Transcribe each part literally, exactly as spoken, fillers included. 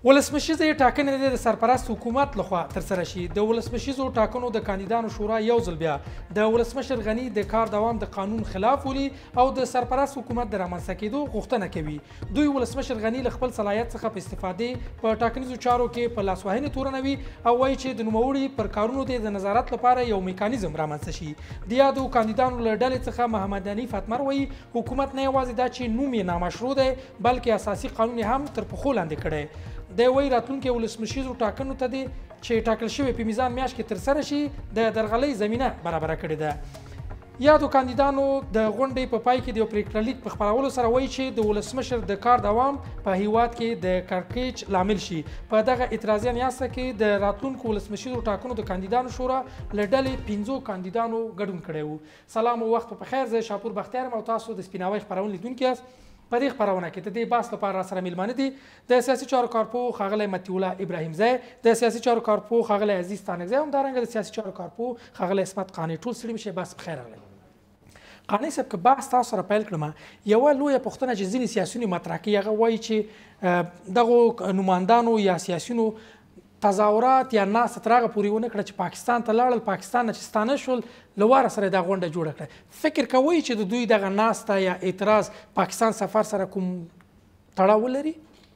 ولسمشیزې ټاکنې د سرپرست حکومت لخوا ترسره شي. د ولسمشیزو ټاکنو د کاندیدانو شورا یو ځل بیا د ولسمشر غني د کار دوام د قانون خلاف ولي او د سرپرست حکومت د رامنځته کېدو غوښتنه کوي. دوی ولسمشر غني له خپل صلاحیت څخه په استفادې په ټاکنیزو چارو کې په لاسوهنې تورنوي او وایي چې د نوموړي پر کارونو د نظارت لپاره یو میکانیزم رامنځته شي. د یادو کاندیدانو له ډلې څخه محمد حنیف اتمر وایي حکومت نه یوازې دا چې نوم یې نامشروع دی بلکې اساسي قانون یې هم تر پښو لاندې کړی. د وایي راتلونکي ولسمشیزو ټاکنو ته دی چې ټاکل شوی په میزان میاشت کې ترسره شي د درغلۍ زمینه برابره کړې ده. یادو کاندیدانو د غونډې په پای کې د یو پریکړه لیک په خپرولو سره وایي چې د ولسمشر د کار دوام په هیواد کې د کړکېچ لامل شي. په دغه اعتراضي نیاسه کې د راتلونکو ولسمشیزو ټاکنو د کاندیدانو شورا له ډلې پنځو کاندیدانو ګډون کړی و. سلام او وخت په خیر، زه شاپور بختیار یم او تاسو د سپیناوی خپرونې لیدونکي یاست. په دې خپرونه کې د دې بحث لپاره را سره میلمانه دي د سیاسي چارو کارپوه ښاغلی مطیع الله ابراهیمزی، د سیاسي چارو کارپوه ښاغلی عزیز ستانکزی او همدارنګه د سیاسي چارو کارپوه ښاغلی عصمت قانع. ټول ستړي مشئ، بحث په خیر راغلی. قانع صاحب، که بحث تاسو سره پیل کړم، یوه لویه پوښتنه چې ځینې سیاسیون یې مطرح کوي هغه وایي چې دغو نمایندانو یا سیاسیونو تظاهرات یا ناسته تر هغه پورې ونه کړه چې پاکستان ته لاړل، پاکستان نه چې ستانه شول، له واره سره دا غونډه جوړه کړه. فکر کوئ چې د دوی دغه ناسته یا اعتراض پاکستان سفر سره کوم تړاو ولري؟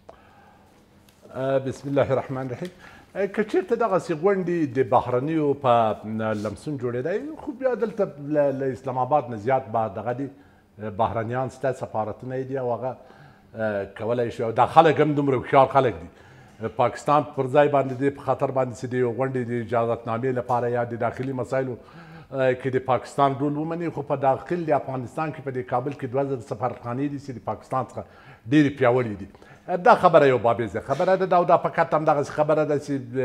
بسم الله الرحمن الرحیم. که چېرته دغسې غونډې د بهرنیو په لمسون جوړېدی، خو بیا دلته له اسلام آباد نه زیات به دغه دي بهرنیان سته، سفارتونه یې دي او هغه کولی شي. او دا خلک هم دومره هوښیار خلک دي. پاکستان پر ځای باندې دی په خطر باندې چې د یو غونډې د اجازتنامې لپاره یا د داخلي مسایلو کې د پاکستان رول ومني، خو په داخل د افغانستان کې په دې کابل کې دوه زره سفارتخانې دي چې د پاکستان څخه ډېرې پیاوړې دي. دا خبره یو بابیزه خبره ده او دا فقط همدغسې خبره ده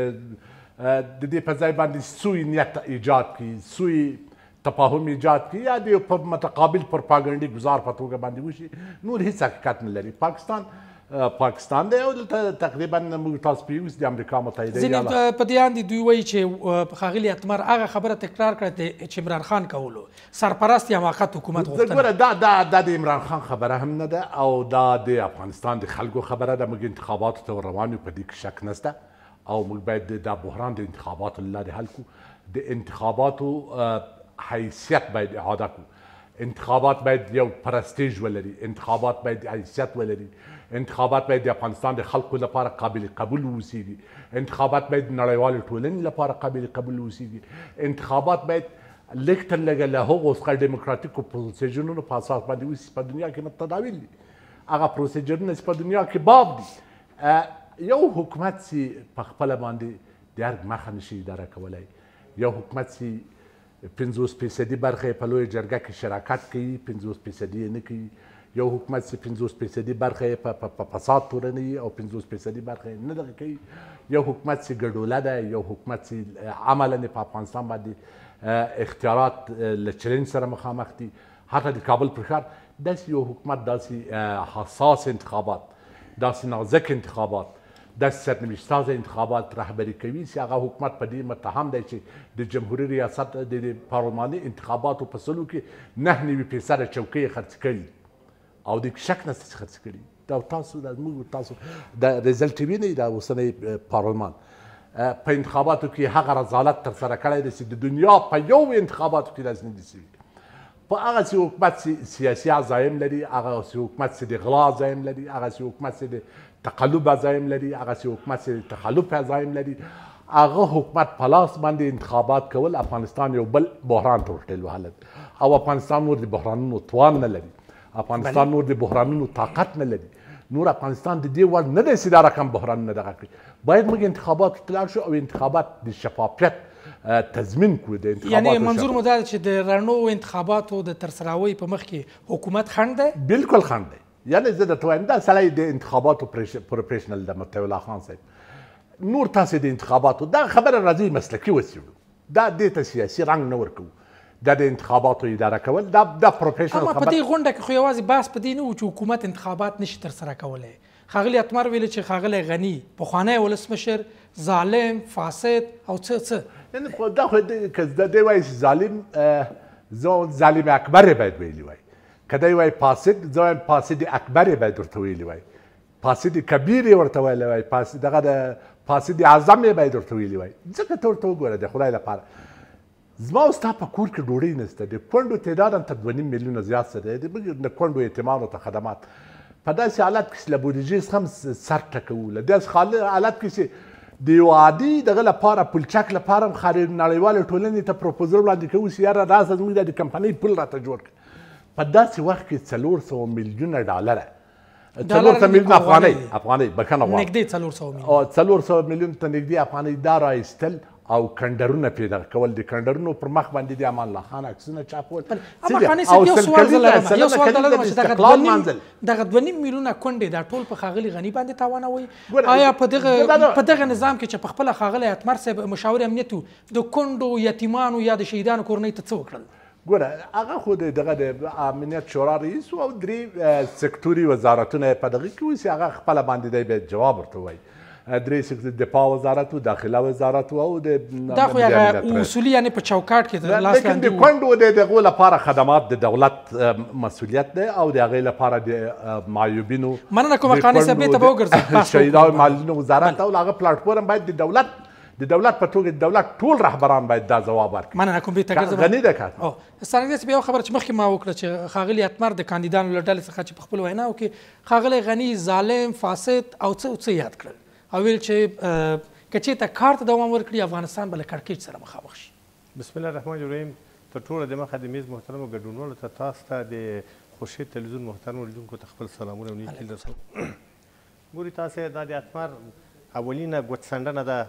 چې د دې په ځای باندې سوی نیت ایجاد کړي، سوی تفاهم ایجاد کړي یا د یو متقابل پروپاګنډي ګزار په توګه باندې وشي، نور هیڅ حقیقت نه لري. پاکستان پاکستان دی او دلته تقریبا موږ تاسو پوهیږو د امریکا متحده ایالات ځینې په دې اندې دوی وایي چې ښاغلي اتمر هغه خبره تکرار کړه چې عمران خان کولو، سرپرست یا موقت حکومت غوښتنه. دا دا دا د عمران خان خبره هم نه ده او دا د افغانستان د خلکو خبره ده. موږ انتخاباتو ته روان یو، په دې کې شک نشته او موږ باید دا بحران د انتخاباتو له لارې حل کړو. د انتخاباتو حیثیت باید اعاده کړو. انتخابات باید یو پرستیژ ولري، انتخابات باید حیثیت ولري، انتخابات باید د افغانستان د خلکو لپاره قابل قبول واوسیږي، انتخابات باید د نړیوالې ټولنې لپاره قابل قبول واوسیږي، انتخابات باید لږ تر لږه له هغو څخه ډیموکراتیکو پروسیجرونو په اساس باندې وسي په دنیا کې متداول دي. هغه پروسیجرونه چې په دنیا کې باب دي. یو حکومت چې په خپله باندې د ارګ مخه نشي اداره کولی، یو حکومت چې پنځوس فیصدي برخه یې په لویه جرګه کې شراکت کوي، پنځوس فیصدي یې نه کوي. یو حکومت چې پنځوس فیصدي برخه یې په فساد تورنوي او پنځوس فیصدي برخه یې نه دغه کوي. یو حکومت چې ګډوله ده، یو حکومت چې عملا په افغانستان باندې اختیارات له چلنج سره مخامخ دي، حتی د کابل پر ښار. داسې یو حکومت، داسې حساس انتخابات، داسې نازک انتخابات، داسې سرنوشت سازه انتخابات رهبري کوي چې هغه حکومت په دې متهم دی چې د جمهوري ریاست د پارلماني انتخاباتو په سلو کې نه نوي فیصده چوکۍ یې خرڅ کړي او د شک نشته چې خرڅ کړي. دا تاسو د موږ تاسو د ریزلټ وینئ د اوسنی پارلمان په انتخاباتو کې هغه رذالت ترسره کړی دی چې د دنیا په یو انتخاباتو کې داسې نه دي شوي. په هغه سي حکومت چې سیاسي عزایم لري، هغه سي حکومت چې د غلا عزایم لري، هغه سي حکومت چې د تقلب عزایم لري، هغه سي حکومت چې د تخلف عزایم لري، هغه حکومت په لاس باندې انتخابات کول افغانستان یو بل بحران ته ورټېل وهل او افغانستان نور د بحرانونو توان نه لري، افغانستان نور د بحرانونو طاقت نه لري، نور افغانستان د دې وړ نه دی چې دا رقم بحرانونه دغه کړي. باید موږ انتخاباتو ته لاړ شو او انتخابات د شفافیت تضمین کړو. د انتخاباتو یعنې منظور مو دا ده چې د رڼو انتخاباتو د ترسراوۍ په مخ کې حکومت خنډ دی؟ بالکل خنډ دی. یعنې زه درته وایم دا سړی د انتخاباتو پروفیشنل ده، مطیع الله خان صاحب. نور تاسې د انتخاباتو دا خبره راځي مسلکي وسیړو، دا دې ته سیاسي رنګ نه ورکوو، دا د انتخاباتو اداره کول دا د پروفیشنل خبره. اما په دې غونډه کې خو یوازې بحث په دې نه و چې حکومت انتخابات نشي ترسره کولی. ښاغلي اتمر ویل چې ښاغلی غني پخوانی ولسمشر ظالم، فاسد او څه څه. یعنې دا خو که دی وایي چې ظالم، ظالم اکبر یې باید ویلي وای. که دی وایي فاسد، زه وایم فاسد اکبر یې باید ورته ویلي وای. فاسد کبیر یې ورته ویلی وای، دغه د فاسد اعظم یې باید ورته ویلي وای. ځکه ته ورته وګوره د خدای لپاره زما او ستا په کور کې ډوډۍ نشته، د کونډو تعداد هم تر دوه نیم میلیونه زیات څه دی، د کونډو یتیمانو ته خدمات په داسې حالت کې چې له بودیجې څخه هم سر ټکوو، له داسې حالت کې چې د یو عادي دغه لپاره پلچک لپاره هم خارج نړیوالې ټولنې ته پروپوزل وړاندې کوو چې یاره راسه زموږ د کمپنۍ پول راته جوړ کړه. په داسې وخت کې څلور سوه میلیونه ډالره څلور سوه میلیونه افغانۍ افغانۍ بښنه غواړم نږدې څلور سوه میلیونه څلور سوه میلیون ته نږدې افغانۍ دا رایستل او کنډرونه پې دغه کول، د کنډرونو پر مخ باندې د امان الله خان عکسونه چاپول. اماخاني صاحب یو سوال زه لرم یو سوال دا لرم چې دغه دوه نیم میلیونه کونډې دا ټول په ښاغلي غني باندې تاوانوي؟ آیا په دغه په دغه نظام کې چې په خپله ښاغلی اتمر صاحب مشاور امنیت و د کونډو یتیمانو یا د شهیدانو کورنۍ ته څه وکړل؟ ګوره هغه خو د دغه د امنیت شورا رئیس او درې سکتوري وزارتونه یې په دغه کې وو چې هغه خپله باندې دی باید جواب ورته ووایي. درې سکتور دفاع وزارت و، داخله وزارت و او د دا خو هغه اصولي یعنې په چوکاټ کې لاس لیکن د کونډو د دغو لپاره خدمات د دولت مسؤلیت دی او د هغې لپاره د معیوبینو مننه کوم قانع صاحب بیرته به وګرځو شهیدانو معلولینو وزارت او هغه پلاټفورم باید د دولت د دولت په توګه د دولت ټول رهبران باید دا ځواب ورکړي. مننه کوم بیرته ګرځم غني ده کار ستانګزی صاحب یو خبره چې مخکې ما وکړه چې ښاغلي اتمر د کاندیدانو له ډلې څخه چې په خپلو ویناو کې ښاغلی غني ظالم فاسد او څه څه یاد کړل او ویل چې که چېرته کار ته دوام ورکړي افغانستان به له کړکېچ سره مخامخ شي. بسم الله الرحمن الرحیم. تر ټوله د مخه د میز محترمو ګډونوالو ته تاسو ته د خورشید تلویزیون محترمو لیدونکو ته خپل سلامونه او نیکي درسوم. ګورئ تاسې دا د اتمر اولینه ګوتڅنډنه ده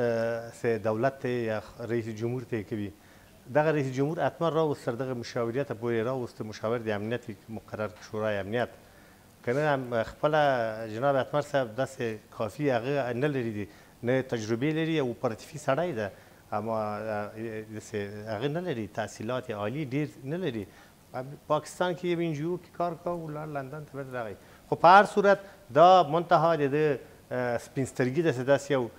چې دولت ته یا رئیس جمهور ته یې کوي. دغه رئیس جمهور اتمر راوست تر دغه مشاوریته پورې راوست مشاور د امنیت مقرر شورای امنیت که نه خپله جناب اتمر صاحب داسې کافي هغه نه لري دي، نه تجربې لري او اپراتیفي سړی ده، اما هغه نه لري تحصیلات عالی ډېر نه لري. پاکستان کې یو انجیو کې کار کوه ولاړ لندن ته بیرته راغی. خو په هر صورت دا منتها د ده سپین سترګي داسې داسې یو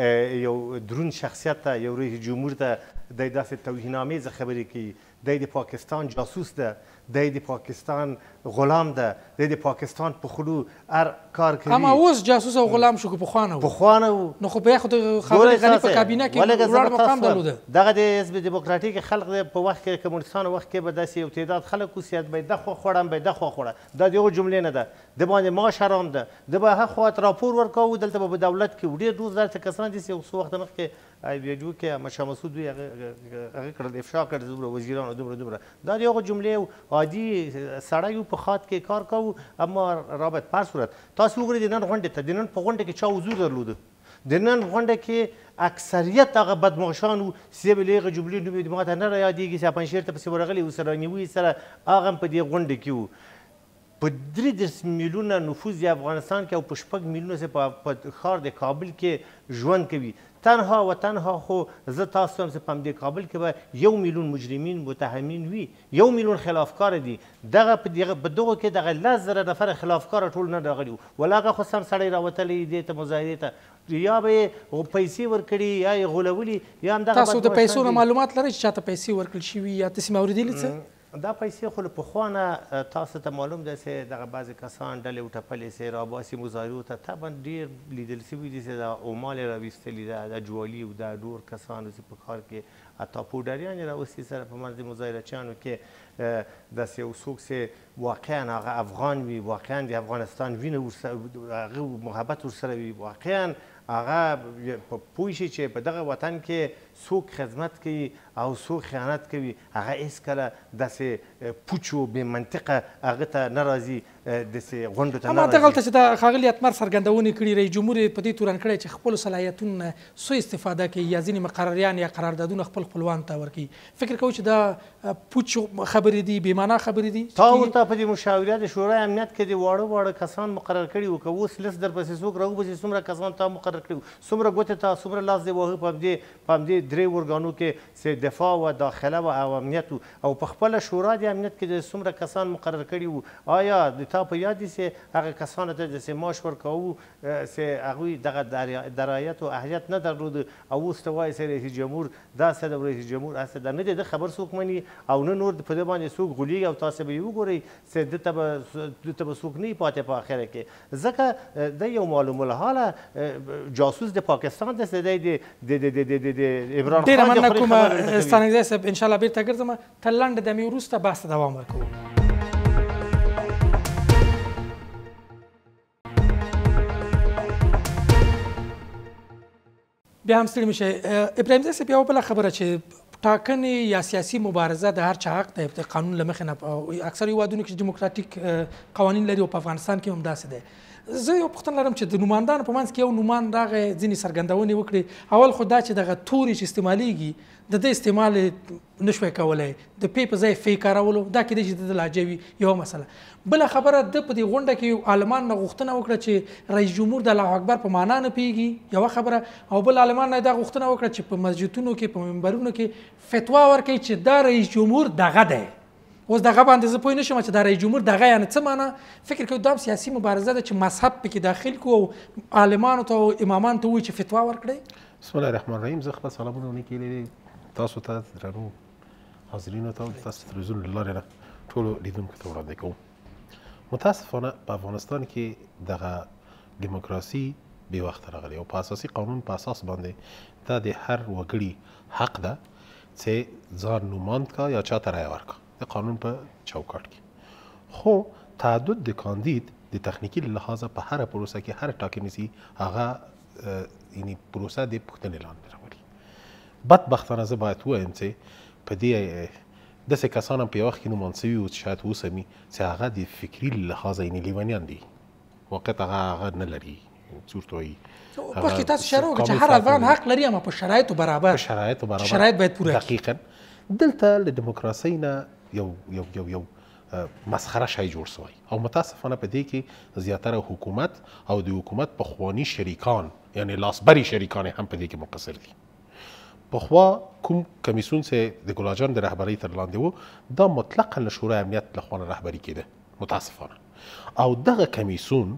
یو درون شخصیت ته یو رئیس جمهور ته دی داسې توهین‌آمیزه خبرې کوي، دی د پاکستان جاسوس ده، دی د پاکستان غلام ده، دی د پاکستان په خلو هر کار کوي. اما اوس جاسوس او غلام شو که پخوا نه و؟ پخوا نه و. نو خو بیا خو د ښاغلي غني په کابینه کې لوړ مقام درلوده. دغه د حزب دیموکراتیک خلق په وخت کې کمونستانو وخت کې به داسې یو تعداد خلک اوسېد به یې دا خوا خوړم به یې دا خوا خوړه. دا د هغو جملې نه ده، د باندې معاش حرام ده، د به هغه خواته راپور ورکوو دلته به په دولت کې ډېر ډېر زیات کسان دي چې یو څو وخته مخکې ویډیو کې شاه مسعود دوی هغه کړل افشا کړ دومره وزیرانو دومره دومره. دا د هغو جملې عادي سړی په خاط کې کار کوو. اما رابط په هر صورت تاسو وګورئ د نن غونډې ته، د نن په غونډه کې چا حضور درلوده؟ د نن غونډه کې اکثریت هغه بدمعشان وو چې به له هغه جملې نوم یې ماته نه رایادېږي چې پنجشیر ته پسې ورغلي وو سره نیوي سره هغه هم په دې غونډه کې وو. په درې دېرش میلیونه نفوذ د افغانستان کې او په شپږ میلیونه چې په ښار د کابل کې ژوند کوي. تنها و تنها خو زه تاسو هم چې په همدې کابل کې به یو میلیون مجرمین متهمین وي، یو میلیون خلافکار دي. دغه په دغو کې دغه لس زره نفره خلافکار ټول نه راغلي وو. ولا هغه خو سم سړی راوتلی دې ته مظاهرې ته یا به یې پیسې ورکړي یا یې غولولي یا هم دغه تاسو د پیسو نه معلومات لرئ چې چاته پیسې ورکړل شوي یا تاسې مې اورېدلي څه؟ دا پیسې خو له پخوا نه تاسو ته معلوم ده چې دغه بعضې کسان ډلې وټپلې چې راباسي مظاهرو ته طبعا ډېر لیدل شوي دي چې دا عمال یې راویستلي ده، دا جوالي او دا نور کسانو چې په کار کې حتی پوډریان یې راوستي سره په منځ د مظاهرچیانو کې داسې یو څوک چې واقعا هغه افغان وي، واقعا د افغانستان وینه ورسره هغه محبت ورسره وي، واقعا هغه پوه شي چې په دغه وطن کې څوک خدمت کوي او څوک خیانت کوي، هغه هېڅکله داسې پوچ و بې منطقه هغه ته نه راځي، داسې غونډو ته نه راځي. هماته دغلته چې د ښاغلي اتمر څرګندونې کړي رئیس جمهور یې په دې تورن کړی چې خپلو صلاحیتونو نه سوء استفاده کوي یا ځینې مقرریان یا قراردادونه خپل خپلوانو ته ورکوي. فکر کوو چې دا پوچ خبرې دي، بې معنا خبرې دي؟ تا ورته په دې مشاورات د شورای امنیت کې د واړه واړه کسان مقرر کړي وو، که اوس لست درپسې څوک راوباسي څومره کسان تا مقرر کړي وو، څومره ګوتې ته څومره لاس دې واهه په همدې په همدې درې ارګانو کې چې دفاع و داخله و او امنیت او په خپله شورا د امنیت کې څومره کسان مقرر کړي وو آیا د تا په یاد دي چې هغه کسانو ته داسې معاش ورکوو چې هغوی دغه درایت او اهلیت نه درلود او اوس ته وایي چې رئیس جمهور داسې د رئیس جمهور هسته ده نه دی د خبر څوک مني او نه نور په دې باندې څوک غولېږي او تاسو به یې وګورئ چې ده ته به ده ته به څوک نه پاتې په اخره کې ځکه د یو معلوم الحاله جاسوس د پاکستان دی چې دی د عمران خان ډېره مننه کومه ستانکزی صاحب انشاءالله بېرته ګرځم تر لنډه دمې وروسته بحث ته دوام ورکوو بیا هم ستړي مه شئ ابراهیم صاحب یوه بله خبره چې ټاکنې یا سیاسي مبارزه د هر چا حق دی د قانون له مخې نه اکثر هېوادونو کې ډیموکراتیک قوانین لري او په افغانستان کې هم داسې دی زه یو پوښتنه لرم چې د نوماندانو په منځ کې یو نوماند راغی ځینې څرګندونې وکړي اول خو دا چې دغه تورې چې استعمالیږي د ده استعمال نه شوی کولی د پی په ځای فی کارولو دا کیدای شي د ده لهجه وي یوه مسله بله خبره ده په دې غونډه کې عالمان نه غوښتنه وکړه چې رئیس جمهور د الله اکبر په معنا نه پوهېږي یوه خبره او بل عالمان نه دا غوښتنه وکړه چې په مسجدونو کې په منبرونو کې فتوا ورکوي چې دا رئیس جمهور دغه دی اوس دغه باندې زه پوه نه شم چې دا رئیس جمهور دغه یعنې څه معنا فکر کوي دا هم سیاسي مبارزه ده چې مذهب پکې داخل کړو او عالمانو ته او امامانو ته ووایي چې فتوا ورکړئ بسم الله الرحمن الرحیم زه خپل سلامونه ونیکې تاسو ته درنو حاضرینو ته تاسو تلویزیون له لارې نه ټولو لیدونکو ته وړاندې کوم متاسفانه په افغانستان کې دغه دیموکراسي بې وخته راغلی او په اساسي قانون په اساس باندې دا د هر وګړي حق ده چې ځان نوماند کا یا چاته رایه ورکا د قانون په چوکاټ کې خو تعدد د کاندید د تخنیکی لحاظه په هر پروسه کې هر ټاکنیزي هغه یعنی پروسه د پوښتنې لاندې راوړي بدبختانه زه باید ووایم چې په دې داسې کسان هم په یو وخت کې نومان سوي وو چې شاید اوس هم چې هغه د فکري لحاظه یعنې لیونیان دي واقعیت هغه هغه نه لري څه ورته وایي مخکې تاسو اشاره وکړه چې هر افغان حق لري اما په شرایطو برابر په شرایطو برابر شرایط باید پوره دقیقا دلته له دیموکراسۍ نه یو یو یو یو مسخره شی جوړ سوی او متاسفانه په دې کې زیاتره حکومت او د حکومت پخواني شریکان یعنی لاسبري شریکان هم په دې کې مقصر دي پخوا کوم کمیسیون چې د ګلاجان د رهبرۍ تر لاندې و دا مطلقا له شورای امنیت لخوا رهبري کېده متاسفانه او دغه کمیسیون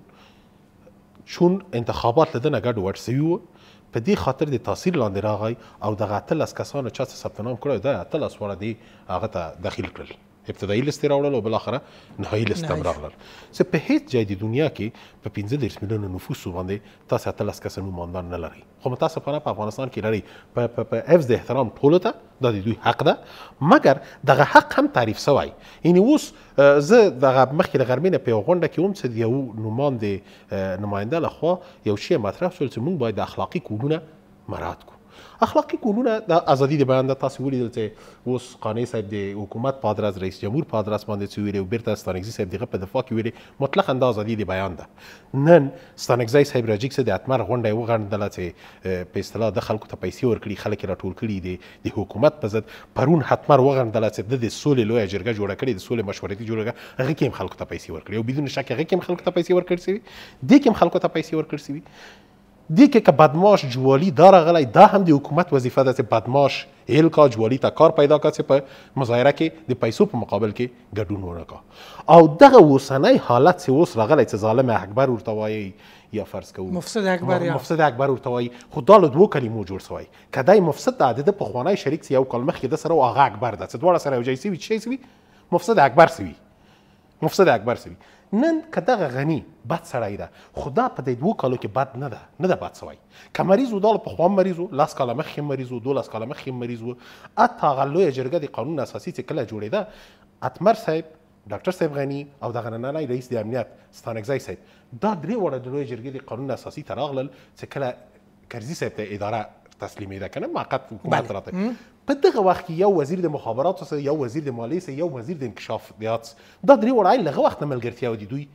چون انتخابات له ده نه ګډوډ سوي وو په دې خاطر د تاثیر لاندې راغی او دغه اتلس کسانو چا څه ثبت نام کړی دا اتلس واړه دې هغه ته داخل کړل ابتدایي لست راوړل او بالاخره نهایي لست هم راغلل چې په هیڅ ځای د دنیا کې په پنځه دېرش میلیونه نفوسو باندې تاسو اتلس کسه نوماندان نه لرئ خو متاسفانه په افغانستان کې لرئ په حفظ د احترام ټولو ته دا د دوی حق ده مګر دغه حق هم تعریف سوی یعنې اوس زه دغه مخکې د غرمې نه په یوه غونډه کې وم چې د یو نوماندې نماینده لخوا یو شی مطرح شول چې موږ باید د اخلاقي کودونه مراعات کړو اخلاقی کودونه د ازادي د بیان د تاسو ولیدل چې اوس قانع صاحب د حکومت په ادرس رئیس جمهور په ادرس باندې څه ویلي او بیرته ستانکزي صاحب دغه په دفاع کې ویلي مطلقا د ازادي د بیان ده نن ستانکزي صاحب راجیک څه د اتمر غونډه وغندله چې په اصطلاح د خلکو ته پیسې ورکړي خلک راټول کړي دي د حکومت په ضد پرون حتمر وغندله چې د سولې لویه جرګه جوړه کړې د سولې مشورتي جرګه هغه کې هم خلکو ته پیسې ورکړي او بدون شک هغه کې هم خلکو ته پیسې ورکړي سوي دې کې هم خلکو ته پیسې ورکړي سوي دی کې که بدماش جوالي دا راغلی دا هم د حکومت وظیفه ده چې بدماش هیل کا جوالي ته کار پیدا کړه چې په مظاهره کې د پیسو په مقابل کې ګډون ونه کړه او دغه اوسنی حالت چې اوس راغلی چې ظالم اکبر ورته وایي یا فرض کوو مفسد اکبر یا مفسد اکبر ورته وایي خو دا له دوو کلمو جوړ سوی که دی مفسد ده د ده پخوانی شریک چې یو کال مخکې ده سره و هغه اکبر ده چې دواړه سره یو ځای سوي څه سوي مفسد اکبر سوي مفسد اکبر سوي نن که دغه غني بد سړی ده خو دا په دې دوو کالو کې بد نه ده نه ده بد سوی که مریض و دا له پخوا مریض و لس کاله مخکې مریض و دولس کاله مخکې مریض و حتی هغه لویه جرګه د قانون اساسي چې کله جوړېده اتمر صاحب ډاکټر صاحب غني او دغه نننی رئیس د امنیت ستانکزی صاحب دا درې واړه د لویې جرګې د قانون اساسي ته راغلل چې کله کرزي صاحب ته اداره تسلیمېده که نه موقت حکومت راته په دغه وخت کې یو وزیر د مخابراتو سره یو وزیر د مالیې سره یو وزیر د انکشافات دا درې واړه له هغه وخت نه ملګرتیا د دوی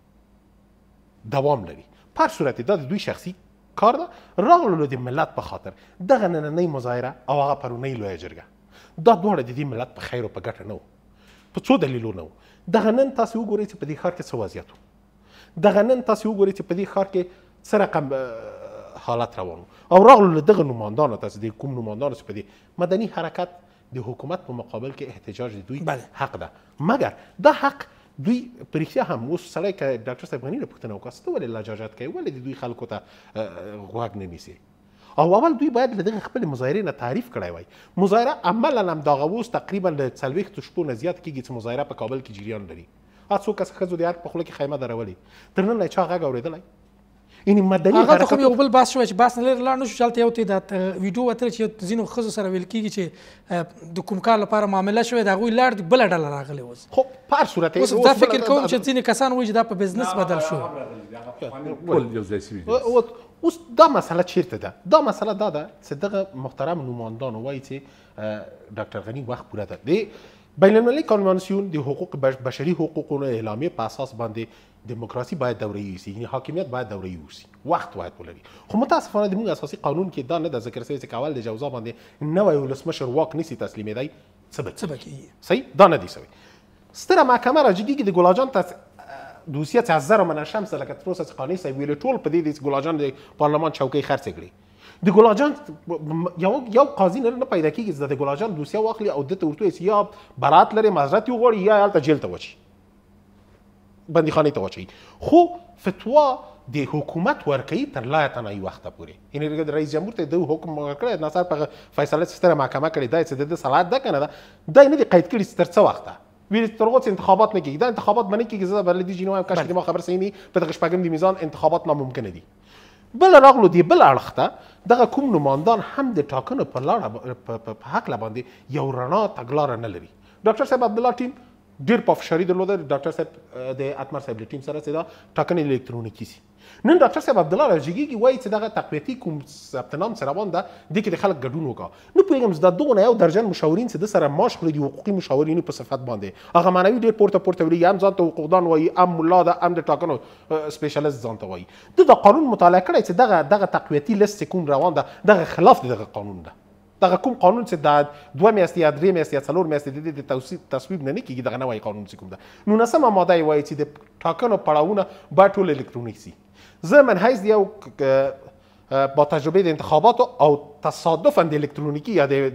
دوام لري په هر صورت دا د دوی شخصي کار ده راغللو د ملت په خاطر دغه نننۍ مظاهره او هغه پرونۍ لویه جرګه دا دواړه د دې ملت په خیر او په ګټه نه و په څو دلیلو نه و دغه نن تاسو وګورئ چې په دې ښار کې څه وضعیت و دغه نن تاسو وګورئ چې په دې ښار کې څه رقم حالت روان او راغلو له دغه نوماندانو ته چې د کوم نوماندانو چې په دې مدني حرکت د حکومت په مقابل کې احتجاج د دوی بله. حق ده، مګر دا حق دوی په رښتیا هم اوس سړی که ډاکټر صاحب غني نه پوښتنه وکړه ته ولې لجاجت کوي، ولې د دوی خلکو ته غوږ نه نیسي؟ او اول دوی باید له دغه خپلې مظاهرې نه تعریف کړی وای. مظاهره عملا همدغه اوس تقریبا له څلوېښتو شپو نه زیات کېږي چې مظاهره په کابل کې جریان لري. هغه څو کسه ښځو د هر په خوله کې خیمه درولې، تر نن چا غږ اورېدلی؟ یعنې مدني هغه خو یو بل بحث شوی چې بحث نه لرې لاړ نه شو چې هلته یو تعداد ویډیو وتلی چې ځینو ښځو سره ویل کېږي چې د کوم کار لپاره معامله شوې د هغوی لاړ دي بله ډله راغلې اوس. خو په هر صورت اوس دا فکر کوم چې ځینې کسان وایي چې دا په بزنس بدل شو. ټول یو ځای سوي دي. اوس دا مسله چیرته ده؟ دا مسله دا ده چې دغه محترم نمایندانو وایي چې ډاکټر غني وخت پوره ده. د بین المللي کنوانسیون د حقوق بشري حقوقونو اعلامیې په اساس باندې دیموکراسي باید دوره‌ای وي، یعنې حاکمیت باید دوره‌ای وي، وخت باید ولري. خو متاسفانه د موږ اساسي قانون کې دا نه ده ذکر شوی چې کول د جوزا باندې نوی ولسمشر واک نشي تسلیمېدی. څه به څه به کېږي؟ صحیح دا نه دی شوی. ستره محکمه راجګېږي د ګلاجان ته دوسیه چې از زر من الشمس لکه تر اوسه چې قانع صاحب ویلي ټول په دې دي چې ګلاجان د پارلمان چوکۍ خرڅې کړي. د ګلاجان یو یو قاضي نه پیدا کېږي چې د ګلاجان دوسیه واخلي او دته ورته وایي یا برات لري معذرت یې وغواړي یا هلته جیل ته واچي، بندیخانې ته واچوي. خو فتوا د حکومت ورکوي تر لا تنهایی وخته پورې. یعنې رئیس جمهور ته د حکم کړی ناصر په فیصله چې ستره محکمه کړې دا چې د ده صلاحیت ده که نه ده دا یې نه دي قید کړي چې تر څه وخته ویل تر اوسه انتخابات نه کېږي. دا انتخابات به نه کېږي، زه به له دې جینو وایم کاش چې ما خبر صحیح نه په دغه شپږم د میزان انتخابات ناممکنه دي. بل راغلو دی بل اړخ ته دغه کوم نمایندان هم د ټاکنو په لاره په هکله باندې یو رڼا تګلاره نه لري. ډاکټر صاحب عبدالله ټیم ډېر پافشاري درلوده ډاکټر صاحب د اتمر صاحب له ټیم سره چې دا ټاکنې الکترونیکي سي. نن ډاکټر صاحب عبدالله راجګېږي وایي چې دغه تقویتي کوم ثبت نام چې روان ده دې کې د خلک ګډون وکړه. نه پوهېږم چې دا دغه نه یو درجن مشاورین چې د سره معاش خوري د حقوقي مشاورینو په صفت باندې هغه معنوي ډېر پورته پورته ویلي، هم ځان ته حقوقدان وایي، هم ملا ده، هم د ټاکنو سپیشلیست ځان ته وایي. ده د قانون مطالعه کړی چې دغه دغه تقویتي لیست چې کوم روان ده دغه خلاف د دغه قانون ده. دغه کوم قانون چې د دوه میاشتې یا درې میاشتې یا څلور میاشتې د دې د تصویب نه نه کېږي دغه نوی قانون چې کوم ده. نولسمه ماده یې وایي چې د ټاکنو پړاوونه باید ټول الکترونیک سي. زه من حیث یو با تجربه د انتخاباتو او تصادفا د الکترونیکي یا د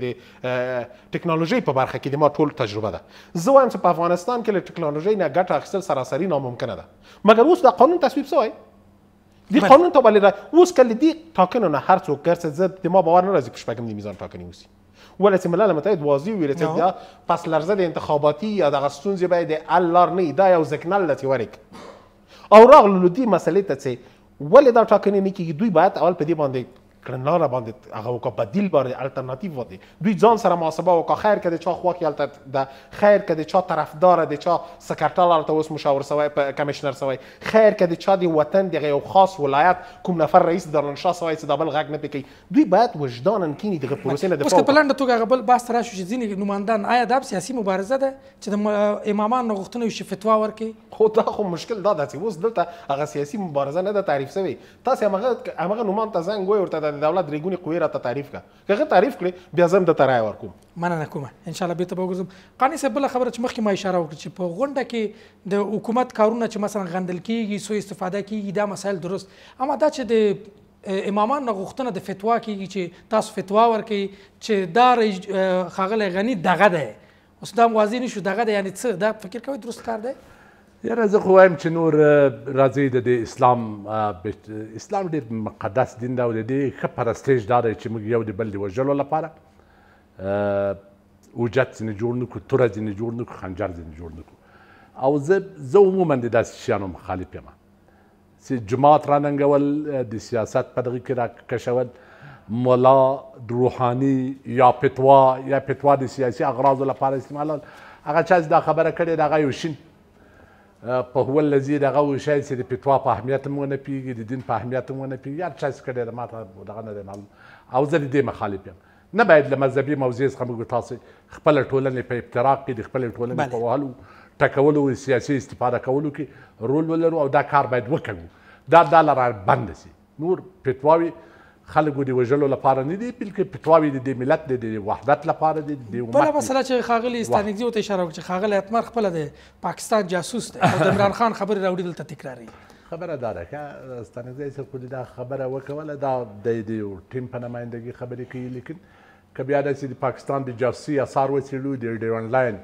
ټکنالوژۍ په برخه کې د ما ټول تجربه ده. زه وایم چې په افغانستان کې له ټکنالوژۍ نه ګټه اخیستل سراسري ناممکنه ده، مګر اوس دا قانون تصویب شوی. دې قانون ته ولې اوس که له دې ټاکنو نه هر څوک ګرځي زه د ما باور نه راځي په شپږم د میزان ټاکنې وسي. ولا چې ملل متحد واضح ویل چې دا پس لرزه د انتخاباتي یا دغه ستونزې باید د حل لار نه دا یو سیګنال دی چې ورک او راغلو دې مسلې ته چې ولې دا ټاکنې نه کېږي. دوی باید اول په دې باندې کړنلاره باندې هغه وکړه، بدیل باندې الټرناتیو باندې دوی ځان سره محاسبه وکړه. خیر که د چا خوا کې هلته ده، خیر که د چا طرفداره د چا سکرټر هلته اوس مشاور سوی کمیشنر سوی، خیر که د چا د وطن دغه یو خاص ولایت کوم نفر رئیس دارالانشا سوی چې دا بل غږ نه پې کوي. دوی باید وجدانا کینی دغه پروسې نه اوس که په لنډه توګه هغه بل بحث ته راشو چې ځینې نمایندان آیا دا سیاسي مبارزه ده چې د امامان نه غوښتنه وشي فتوا ورکړي؟ خو دا خو مشکل دا ده چې اوس دلته هغه سیاسي مبارزه نه ده تعریف شوې. تاسې همغه همغه نومان ته زنګ ووایئ ورته د دولت ریګونې قوې راته تعریف کړه، که هغه تعریف کړې بیا زه هم درته رایه ورکوم. مننه کومه انشاءالله بېرته به وګرځم. قانع صاحب بله خبره چې مخکې ما اشاره وکړه چې په غونډه کې د حکومت کارونه چې مثلا غندل کېږي، سوء استفاده کېږي، دا مسایل درست، اما دا چې د امامان نه غوښتنه د فتوا کېږي چې تاسو فتوا ورکړئ چې دا ښاغلی غني دغه دی، اوس دا واضح نه شو دغه دی، یعنې څه دا فکر کوئ درست کار دی؟ یاره زه خو وایم چې نور راځئ د دې اسلام اسلام ډېر مقدس دین ده او د دې ښه پرستیج دا دی چې موږ یو د بل د وژلو لپاره اوجت ځینې جوړ نه کړو، توره ځینې جوړ نه کړو، خنجر ځینې جوړ نه کړو. او زه زه عموما د داسې شیانو مخالف یم چې جماعت راننګول، د سیاست په دغه کې راکشول، ملا روحاني یا فتوا یا فتوا د سیاسي اغراضو لپاره استعمالول. هغه چا چې دا خبره کړې ده هغه یو شین په هو الذي دغه وشاید چې د فتوا په اهمیت هم ونه پوهېږي، د دین په اهمیت هم ونه پوهېږي، هر چا چې کړی ده ما ته دغه نه دی معلوم. او زه د دې مخالف یم. نه باید له مذهبي موضوع څخه موږ تاسې خپله ټولنې په افتراق کې د خپلې ټولنې په وهلو ټکولو او سیاسي استفاده کولو کې رول ولرو او دا کار باید وکړو. دا دا لره بنده سي. نور فتواوې خلکو د وژلو لپاره نه دي، بلکې فتواوې د دې ملت د وحدت لپاره دي. بله مسله چې ښاغلي ستانکزي ورته اشاره وکړه چې ښاغلی اتمر خپله د پاکستان جاسوس دی او د عمران خان خبرې راوړي دلته تکراروي. خبره دا ده که ستانکزی صاحب خو دا خبره وکوله، دا د یو ټیم په نمایندګي خبرې کوي، لیکن که بیا داسې د پاکستان د جاسوسي اثار وڅېړو د ډیورنډ لاین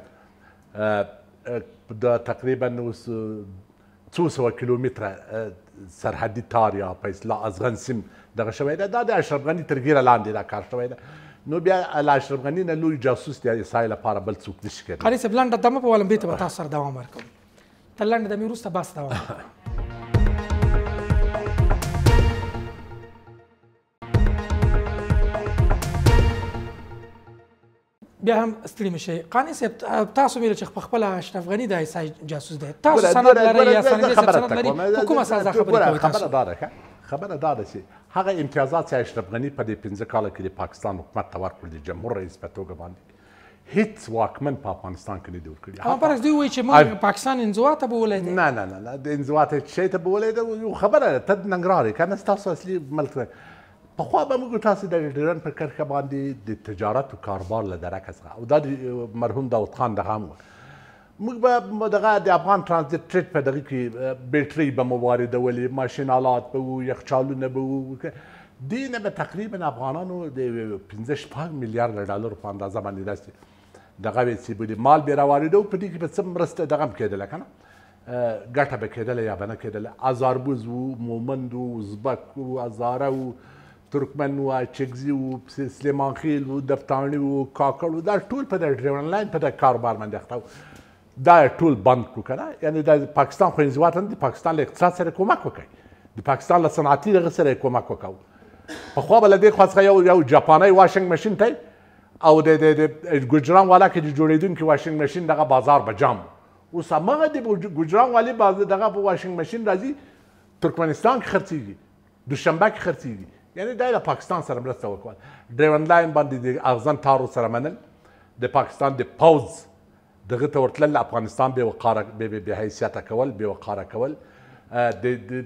د تقریبا اوس څو سوه کیلومتره سرحدي تار یا په اصطلاح ازغن سیم دغه شوی ده دا د اشرف غني تر ګیره لاندې دا کار شوی ده نو بیا له اشرف غني نه لوی جاسوس د اسرائیل لپاره بل څوک نشي کېدلی قاري صاحب لنډه دمه په ولم بیرته به تاسو سره دوام ورکوو تر لنډه دمې وروسته بس دوام بیا هم ستړي مشئ قانع صاحب تاسو ویل چې په خپله اشرف غني د ایسای جاسوس دی تاسو سند لرئ یا سندي صاحب سند لري په کومه اساس دا خبرې کوئ تاسو خبره دا ده خبره دا ده چې هغه امتیازات چې اشرف غني په دې پنځه کاله کې د پاکستان حکومت ته ورکړل د جمهور رئیس په توګه باندې هیڅ واکمن په افغانستان کې نه دی ورکړي اما برعکس دوی وایي چې موږ پاکستان انزوا ته بولی دی نه نه نه د انزوا ته شی ته بولی دی یو خبره ده ته ننګرهار یې که نه ستاسو اصلي ملک پخوا به موږ تاسو د ډیورنډ په کرښه باندې د تجارت او کاروبار له درکه څخه او دا د مرحوم داود خان دغه هم موږ به دغه د افغان ترانزیت ټریډ په دغه کې بیټرۍ به مو واردولې ماشین آلات به وو یخچالونه به وو دې نه به تقریبا افغانانو د پنځه شپږ میلیارډ ډالرو په اندازه باندې داسې دغه وې چې به مال به راواردو په دې کې به څه مرسته دغه هم کېدله که نه ګټه به کېدله یا به نه کېدله ازاربوز وو مومند وو ازبک وو هزاره وو ترکمن وو چګزي وو سلیمان خیل وو دفتاڼي وو کاکړ وو دا ټول په د ډریورنډ لاین په د کاروبار باندې اخته وو دا ټول بند کړو که نه یعنې د پاکستان خو انزوا ته نه د پاکستان له اقتصاد سره کومک وکړي د پاکستان له صنعتي دغه سره یې کومک وکړو پخوا به له دې خوا څخه یو یو جاپانی واشنګ مشین ته او د ګوجران والا کې د جوړېدونکي واشنګ مشین دغه بازار به جام اوس همغه د ګوجران والي دغه په واشنګ مشین راځي ترکمنستان کې خرڅېږي دوشنبه کې خرڅېږي یعنې دا د پاکستان سره مرسته وکړل ډریورنډ لاین باندې د اغزن تارو سره منل د پاکستان د پوځ دغه ته ورتلل افغانستان بې وقاره بې حیثیته کول بې وقاره کول د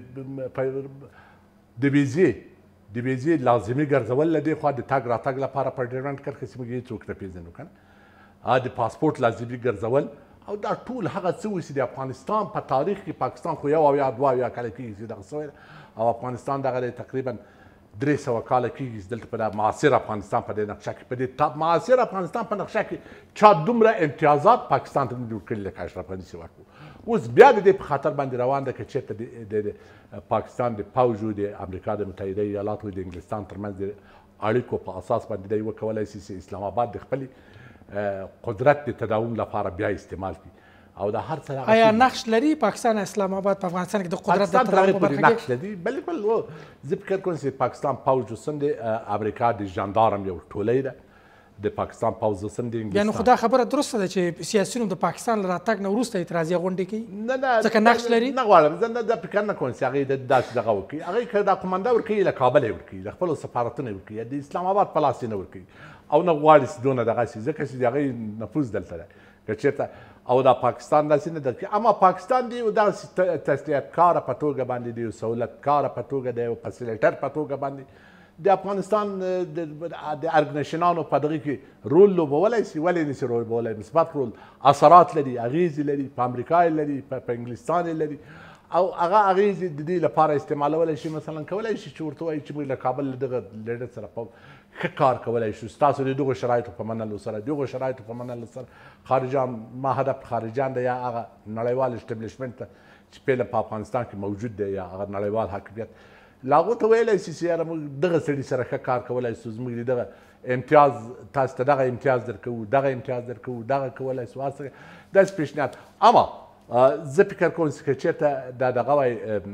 ویزې د ویزې لازمي ګرځول له دې خوا د تګ راتګ لپاره په ډیورنډ کرښه کې موږ هېڅوک نه پېژنو که نه د پاسپورټ لازمي ګرځول او دا ټول هغه څه وو چې د افغانستان په تاریخ کې پاکستان خو یو او یا دوه او یا کله کېږي چې دغه شوی او افغانستان دغه دی تقریبا درې سوه کاله کېږي چې دلته په معاصر افغانستان په دې نقشه کې په دې معاصر افغانستان په نقشه کې چا دومره امتیازات پاکستان ته نه جوړ کړي لکه اشرف غني چې ورکړو اوس بیا د دې په خاطر باندې روان ده که چېرته د پاکستان د پوځ و د امریکا د متحده ایالاتو د انګلستان ترمنځ د اړیکو په اساس باندې دی وکولی شي چې اسلام آباد د خپلې قدرت د تداوم لپاره بیا استعمال کړي او دا هر څه آیا نقش لري پاکستان اسلام آباد په افغانستان کې د قدرت د تداوم په برخه کې نقش لري بالکل زه فکر کوم چې پاکستان پوځ اوسم د امریکا د ژاندارم یو ټولۍ ده د پاکستان پوځ اوسم د انګلستان یعنې خو دا خبره درسته ده چې سیاسیونو د پاکستان له راتګ نه وروسته اعتراضیه غونډې کوي نه نه ځکه نقش لري نه غواړم زه نه دا فکر نه کوم چې هغوی داسې دغه وکړي هغوی که دا قمنده ورکوي له کابل یې ورکوي له خپلو سفارتونو یې ورکوي د اسلام آباد په لاس یې نه ورکوي او نه غواړي چې دونه دغه شي ځکه چې د هغوی نفوذ دلته دی که چېرته او دا پاکستان داسې نه درکوي اما پاکستان د یو داسې تسلیحتکاره په توګه باندې د یو سهولتکاره په توګه د یو فسیلیټر په توګه باندې د افغانستان د ارګنشنانو په دغه کې رول لوبولی شي ولې نشي لوبولی مثبت رول اثرات لري اغیزې لري په امریکا یې لري په انګلستان یې لري او هغه اغیزې د دې لپاره استعمالولی شي مثلا کولی شي چې ورته وایي چې موږ له کابل له دغه لیډر سره ښه کار کولی شو ستاسو د دغو شرایطو په منلو سره دغو شرایطو په منلو سره خارجان ما هدف خارجان دی یا هغه نړیوال اسټبلیشمنټ ته چې پهله په افغانستان کې موجود دی یا هغه نړیوال حاکمیت له هغو ته ویلی شي چې یاره موږ دغه سړي سره ښه کار کولی شو زموږ د دغه امتیاز تاسو ته دغه امتیاز درکوو دغه امتیاز درکوو دغه کولی شو هر څه داسې پیشنهاد اما زه فکر کوم چې که چېرته دا دغه وای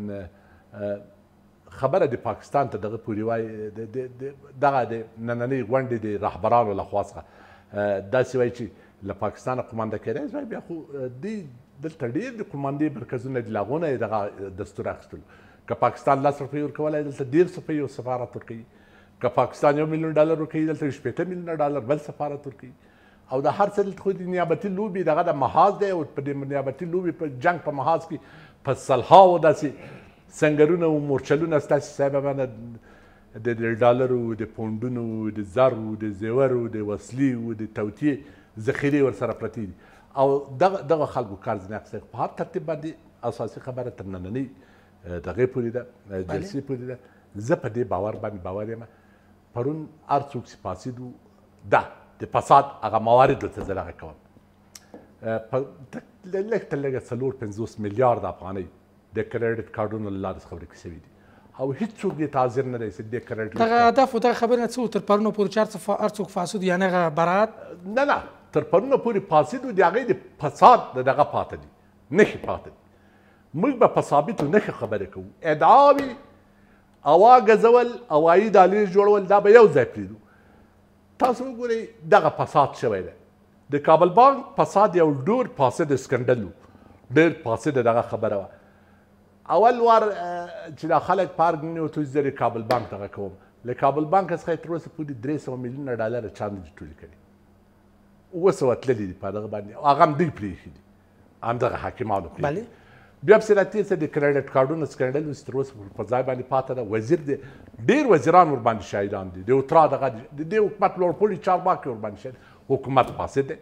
خبره د پاکستان ته دغه پورې وای دغه د نننۍ غونډې د رهبرانو لخوا څخه داسې وایي چې له پاکستانه قمانده کېدای شي بیا خو دوی دلته ډېر د قماندې مرکزونه دي له هغو نه یې دغه دستور اخیستلو که پاکستان لس روپۍ ورکولی دلته ډېر روپۍ یو سفارت ورکوي که پاکستان یو میلیون ډالر ورکوي دلته شپېته میلیونه ډالر بل سفارت ورکوي او د هر څه دلته خو د نیابتي لوبې دغه د محاذ دی او په دې نیابتي لوبې په جنګ په محاذ کې په سلهاوو داسې سنګرونه او مورچلونه ستاسې صاحبه باندې د ډالرو د پونډونو د زرو د زیورو د وسلې او د توطیې ذخیرې ورسره پرتې دي او دغه دغه خلکو کار ځینې اخیستی په هر ترتیب باندې اساسي خبره تر نننۍ دغې پورې ده جلسې پورې ده زه په دې باور باندې باور یم پرون هر څوک چې پاڅېد و ده د فساد هغه موارد ته زه دغه کوم په لږ تر لږه څلور پنځوس میلیارد افغانۍ د کریډټ کارډونو له لارې خبرې شوي دي او هیڅوک دې حاضر نه دی چې د کریډټ دغه هدف او دغه خبرې نه څه تر پرونه پورې چې هر څوک فاسد یعنې هغه برات نه نه تر پرونه پورې فاسد و د هغې د فساد د دغه پاته دي نښې پاته دي موږ به په ثابتو نښې خبرې کوو ادعاوې هوا ګزول هوایي دهلیز جوړول دا به یو ځای پرېږدو تاسو وګورئ دغه فساد شوی دی د کابل بانک فساد یو ډېر فاسد سکنډل و ډېر فاسده دغه خبره وه اول وار چې دا خلک پارک نه وتو زه د کابل بانک دغه کوم له کابل بانک څخه تر اوسه پورې درې سوه میلیونه ډالره چا نه دي ټولې کړي اووه سوه تللي دي په دغه باندې هغه هم دوی پرېښي دي همدغه حاکمانو پرېښي بیا پسې راتېر څه د کریډټ کارډونو سکنډل اوس تر اوسه په ځای باندې پاته ده وزیر دی ډېر وزیران ورباندې شاهدان دي د اترا دغه د دې حکومت لوړپوړي چارواکي ورباندې شاهد حکومت فاسد دی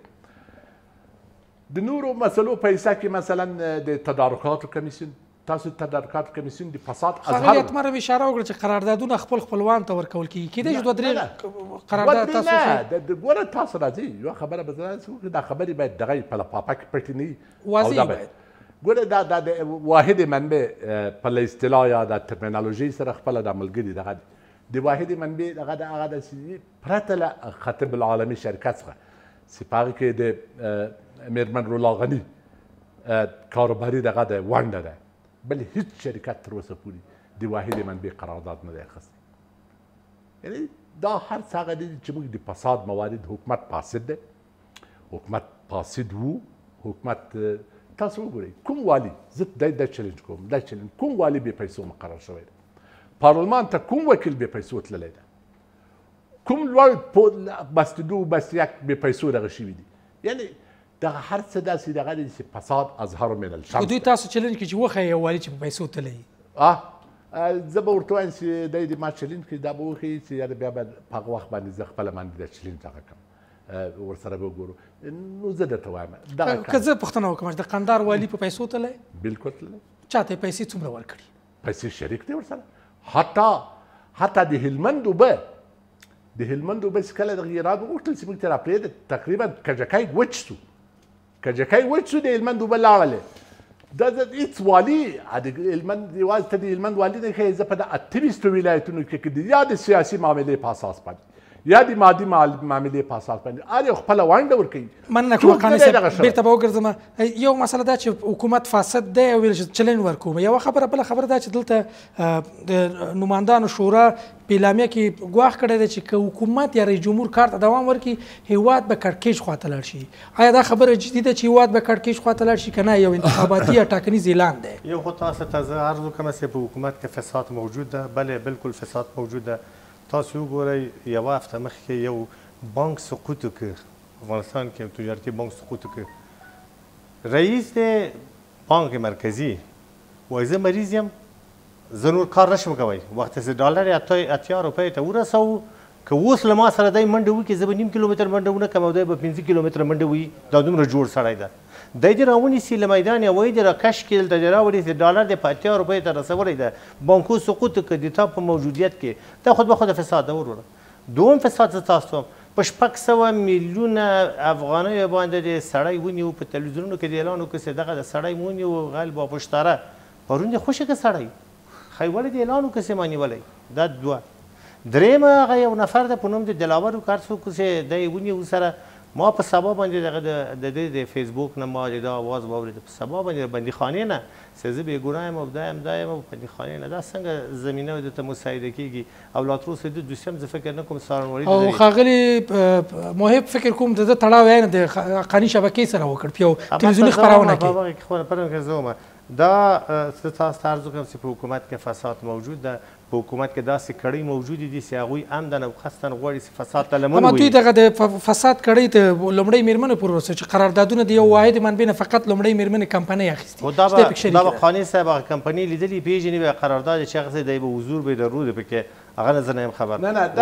د نورو مسلو په حصه کې مثلا د تدارکاتو کمیسیون تاسو تدارکاتو کمیسیون د فساد ښاغلي اتمر اشاره وکړه چې قراردادونه خپل خپلوان ته ورکول کېږي کېدای شي دوه درې قرارداد تاسو نه ګوره تاسو راځئ یوه خبره به زه وکړم دا خبرې باید دغه په لفافه کې پټې نه وي واضح باید ګوره دا دا د واحدې منبع په اصطلاح یا د ترمینالوژي سره خپله دا ملګري دغه دي د واحدې منبع دغه د هغه داسې پرته له خطیب العالمي شرکت څخه چې په هغې کې د میرمن رولا غني کاروباري دغه د ونډه ده بل هیڅ شرکت تر اوسه پورې د واحدې منبع قرارداد نه دی اخیستی یعنی دا هر څه هغه دي چې موږ د فساد موارد حکومت فاسد دی حکومت فاسد وو حکومت تاسو وګورئ کوم والي زه دا دا چلنج کوم دا چلنج کوم والي بې پیسو مقرر شوی دی پارلمان ته کوم وکیل بې پیسو تللی دی کوم لوړ بستدو بستیک بې پیسو دغه شوي دي یعنی دغه هر څه داسې دغه دی چې فساد اظهر من الشمس دوی تاسو چلنج کې چې وښیي یو والي چې په پیسو تللی اه زه به ورته وایم چې دی د ما چلنج کې دا به وښیي چې یاره بیا به په هغه وخت باندې زه خپله باندې دا چلنج هغه کړم ورسره به وګورو نو زه درته وایم که زه پوښتنه وکړم چې د قندهار والي په پیسو تللی بلکل تللی چا ته یې پیسې څومره ورکړي پیسې شریک دی ورسره حتی حتی د هلمند اوبه د هلمند اوبه چې کله دغه ایران وغوښتل چې موږ ته راپرېږده تقریبا کجکی وچ سو کجکی وچ سو د هلمند اوبه لاړلې دا هېڅ والي د هلمند یوازې ته د هلمند والي نه ښایي زه په د اته ویشتو ولایتونو کې یا د سیاسي معاملې په اساس باندې یا د مادي معاملې په اساس باندې هر یو خپله ونډه ورکوي مننه کوم قانع صاحب بېرته به وګرځم یو مسله دا چې حکومت فاسد دی او ویل چې چلنج ورکوم یوه خبره بله خبره دا چې دلته د نمایندانو شورا په اعلامیه کې ګواښ کړی دی چې که حکومت یا رئیس جمهور کار ته دوام ورکړي هېواد به کړکېچ خواته لاړ شي آیا دا خبره جدي ده چې هېواد به کړکېچ خواته لاړ شي که نه یو انتخاباتي یا ټاکنیز اعلان دی یو خو تاسو ته زه عرض وکړم چې په حکومت کې فساد موجود ده بله بالکل فساد موجود ده تاسو وګورئ یوه هفته مخکې یو بانک سقوط وکړ افغانستان کې تجارتي بانک سقوط وکړ رئیس د بانک مرکزی وایي زه مریض یم زه نور کار نشم کوی وقتی چې ډالر اتیا روپۍ ته ورسوو که اوس له ما سره دی منډه وکړي زه به نیم کیلومتر منډه ونه کړم او دی به پنځه کیلومتره منډه وي دا دومره جوړ سړی ده دی دې راونیسي له میدان یې وایي دې راکش کړي دلته دې راوړي چې ډالر دې په اتیا روپیو ته رسولی ده بانکو سقوط وکړه د تا په موجودیت کې دا خود به خود فساد ده وروره دوم فساد زه تاسو ته په شپږ سوه میلیونه افغانیو باندې د سړی ونیو په تلویزیونونو کې د اعلان وکړه چې دغه د سړی ونیو غل با پشتاره پرون دې خوښه که سړی خی ولې د اعلان وکړه چې ما نیولی دا دوه درېیمه هغه یو نفر ده په نوم د دلاور کار څوک چې دی ونیو سره ما په سبا باندې دغه د دې د فیسبوک نه ما دا اواز واورېد په سبا باندې د بندیخانې نه چې زه بېګناه یم او دا یم دا یم او بندیخانې نه دا څنګه زمینه ورته مساعده کېږي او لا تر اوسه د دوسیم زه فکر نه کوم څارنوالي او ښاغلي محب فکر کوم د ده تړاو یې نه د حقاني شبکې سره وکړ په یو تلویزیوني خپرونه کې خپرونه کې زه وم دا زه تاسو ته عرض وکړم چې په حکومت کې فساد موجود ده په حکومت کې داسې کړۍ موجودې دي چې هغوی عمدن او قصدن غواړي چې فساد ته لمن وي دوی دغه د فساد کړۍ ته لومړۍ مېرمنې پورې ورسوي چې قراردادونه د یو واحد منبع نه فقط لومړۍ مېرمنې کمپنۍ اخیستي دا به قانع صاحب هغه کمپنۍ لیدلي پېژني به قرارداد چې هغه دی به حضور به درلود پکې هغه نه زه نه یم خبر نه نه دا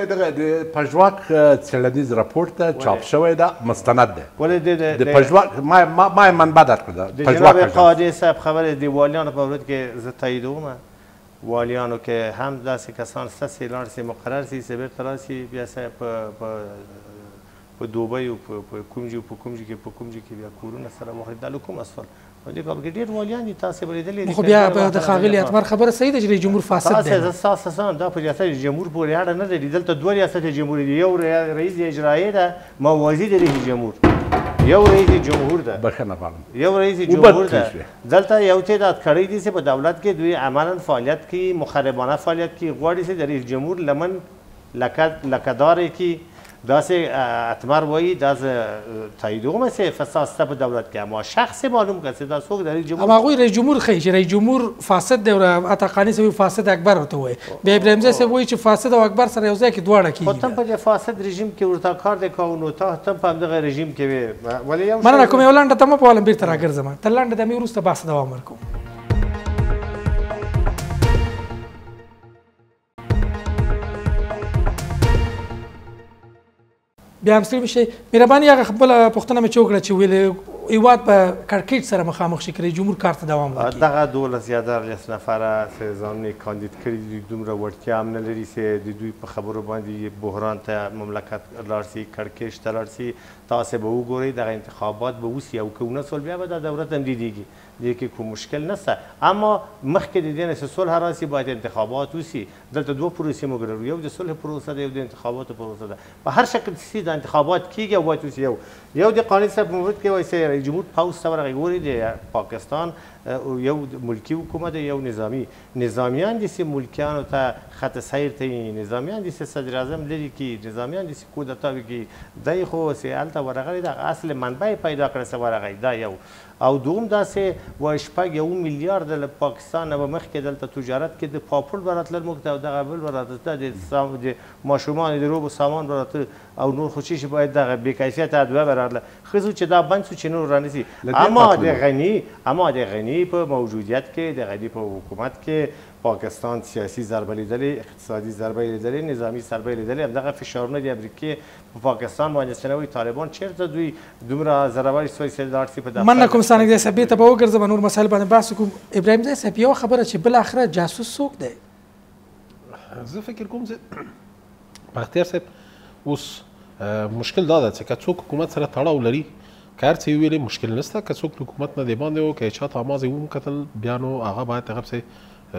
د پژواک څېړنیز راپورټ ته چاپ شوی ده مستند دی ولې د پژواک ما ما منبع درکړه د جناب قاضي صاحب خبرې د والیانو په مورد کې زه تاییدوم والیانو کې هم داسې کسان شته چې لاړ شي مقرر شي چې بیرته راشي بیا په په دوبۍ او په کوم ځای په کوم ځای کې په کوم ځای کې بیا کورونه سره واخلي دا له کوم اصل په دې کال کې ډېر والیان دي تاسې به لیدلي خو بیا د ښاغلي اتمر خبره صحیح ده چې رئیس جمهور فاسد دی تاسې زه ستاسو سم دا په ریاست جمهور پورې اړه نه لري دلته دوه ریاست جمهور دي یو رئیس اجرایه ده موازي د رئیس جمهور یو رئیس جمهور ده بخښنه غواړم یو رئیس جمهور ده دلته یو تعداد کړی دي چې په دولت کې دوی عملاً فعالیت کوي مخربانه فعالیت کوي غواړي چې د رئیس جمهور لمن لکهدارې کوي داسې اتمر وایي دا تاییدوم چې فساد شته په دولت کې اما شخص معلوم کړه چې دا څوک د رئیس جمهور اما هغوی رئیس جمهور ښیي چې رئیس جمهور فاسد دی او عطا قانع صاحب فاسد اکبر ورته وایي بیا ابراهیم ځای صاحب وایي چې فاسد او اکبر سره یو ځای کې دواړه کېږي خو ته په دې فاسد رژیم کې ورته کار دی کوو نو ته هم په همدغه رژیم کې وې ولې یو مننه کوم یو لنډه تمه په والم بېرته راګرځم تر لنډه دمې وروسته بحث دوام ورکوم بیا هم ستړي مشئ مهرباني هغه بله پوښتنه مې چې وکړه چې ویلې هېواد په کړکېچ سره مخامخ شي که رئیس جمهور کار ته دوام ورکړي دغه دولس زیاده لس نفره چې ځانونه یې کاندید کړي دي دومره وړتیا هم نه لري چې د دوی په خبرو باندې بحران ته مملکت لاړ شي کړکېچ ته لاړ شي تاسې به وګورئ دغه انتخابات به وسي او که ونه سول بیا به دا دولت هم ډیریږي دې کې کوم مشکل نشته اما مخکې د دې نه چې صلح راسي باید انتخابات وسي دلته دوه پروسې موږ لرو یو د صلح پروسه ده یو د انتخاباتو پروسه ده په هر شکل چې د انتخابات کیږي او باید وسي یو یو د قانون صاحب مورد کې وایي چې رئیس جمهور پوځ ته ورغی ګوري د پاکستان یو ملکی حکومت یو نظامی نظامیان دي چې ملکیانو ته خط سیر ته نظامیان دي چې صدر اعظم لري کې نظامیان دي چې کودتا وکړي دی خو چې هلته ورغلی د اصل منبع پیدا کړی چې ورغی دا یو او دوم داسې وایي شپږ یو میلیارد له پاکستان نه به مخکې دلته تجارت کې د پاپول به راتلل موږ ته او دغه بل به راتلل د ماشومانو د روبو سامان به راتلل او نور خو چې باید دغه بې کیفیته ادویه به راتله ښځو چې دا بند شو چې نور رانیسي اما د غني اما د غني په موجودیت کې د غني په حکومت کې پاکستان سیاسي ضربه لیدلې اقتصادي ضربه لیدلې نظامي ضربه لیدلې همدغه فشارونه د امریکې په پاکستان باندې څنوي طالبان چیرته دوی دومره ضربه سوی سیلدار سی په دفتر مننه کوم ستانک دی صاحب بیرته به وګرځم نور مسایل باندې بحث وکړو ابراهیم ځای صاحب یوه خبره چې بالاخره جاسوس څوک دی زه فکر کوم چې بختیار صاحب اوس مشکل دا ده چې که څوک حکومت سره تړاو لري که هر څه یې ویلې مشکل نشته که څوک د حکومت نه د باندې و که چا ته امازې وکتل بیا نو هغه باید هغه پسې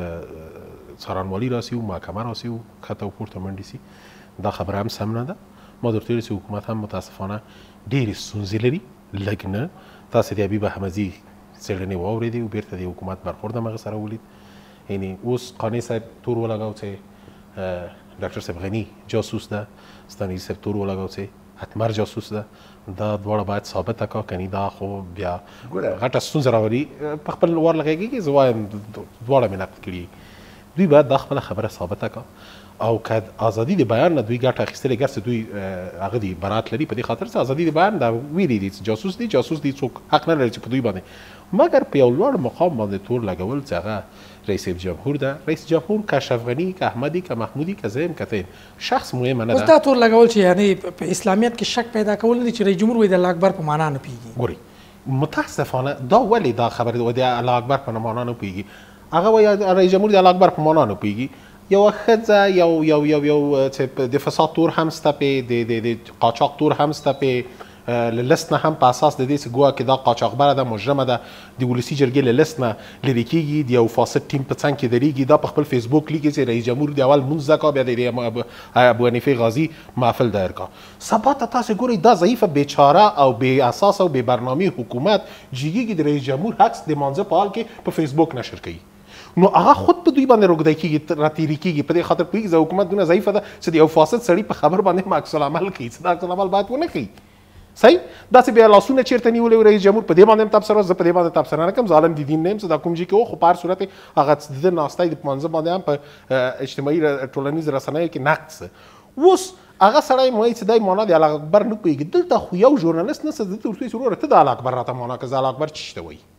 څارنوالي راسي او محکمه راسي او کښته او پورته منډې سي دا خبره هم سم نه ده ما درته ویلي چې حکومت هم متاسفانه ډېرې ستونزې لري لږ نه تاسې د حبیب احمدي څېړنې واورېدې او بېرته د حکومت برخورد هم هغه سره ولید یعنې اوس قانع صاحب تور ولګاو چې ډاکټر صاحب غني جاسوس ده ستانکزي صاحب تور ولګاو چې اتمر جاسوس ده دا دواړه باید ثابته کړه کني دا خو بیا غټه ستونزه راولي په خپل ور لګېږي زه وایم دواړه مې نقد کړي دوی باید دا خپله خبره ثابته کړه او که ازادي د بیان نه دوی ګټه اخیستلې ګر چې دوی هغه دی برات لري په دې خاطر چې ازادي د بیان دا ویلي دي چې جاسوس دی جاسوس دی څوک حق نه لري چې په دوی باندې مګر په یو لوړ مقام باندې تور لګول چې هغه رئیس جمهور ده رئیس جمهور که اشرف غني که احمدي که محمودي که زه یم که ته یم شخص مهمه نه ده اوس دا تور لګول چې یعنی په اسلامیت کې شک پیدا کول نه دي چې رئیس جمهور وایي د الله اکبر په معنا نه پوهېږي ګورئ متاسفانه دا ولې دا خبره ده د الله اکبر په معنا نه پوهېږي هغه وایي رئیس جمهور د الله اکبر په معنا نه پوهېږي یو ښځه یو یو یو یو چې د فساد تور هم سته پې د قاچاق تور هم سته پې له لست نه هم په اساس د دې چې ګویا کې دا قاچاقبره ده مجرمه ده د ولسي جرګې له لست نه لرې کېږي د یو فاسد ټیم په څنګ کې درېږي دا په خپل فیسبوک لیکي چې رئیس جمهور د اول لمونځ ځکه بیا د ابو حنیفې غازي محفل دایر کا سبا ته تاسې ګورئ دا ضعیفه بیچاره او بې اساس او بې برنامې حکومت جګېږي د رئیس جمهور عکس د مانځه په حال کې په فیسبوک نشر کوي نو هغه خود په دوی باندې روږدی کېږي راتېرې کېږي په دې خاطر پوهېږي چې حکومت دونه ضعیفه ده چې د یو فاسد سړي په خبر باندې هم عکس العمل کوي چې دا عکس العمل باید ونه کوي صحیح داسې بیا لاسونه چېرته نیولې رئیس جمهور په دې باندې هم تبصره زه په دې باندې تبصره نه کوم ظالم د دین نه یم چې دا کوم ځای کې و خو په هر صورت هغه د ده ناستی د پمانځه باندې هم په اجتماعي ټولنیز رسنیو کې نقد څه اوس هغه سړی وایي چې دی معنا د الله اکبر نه پوهېږي دلته خو یو ژورنالست نشته دلته ورته وایي چې وروره ته د الله اکبر راته معنا کړه الله اکبر څه شته وایي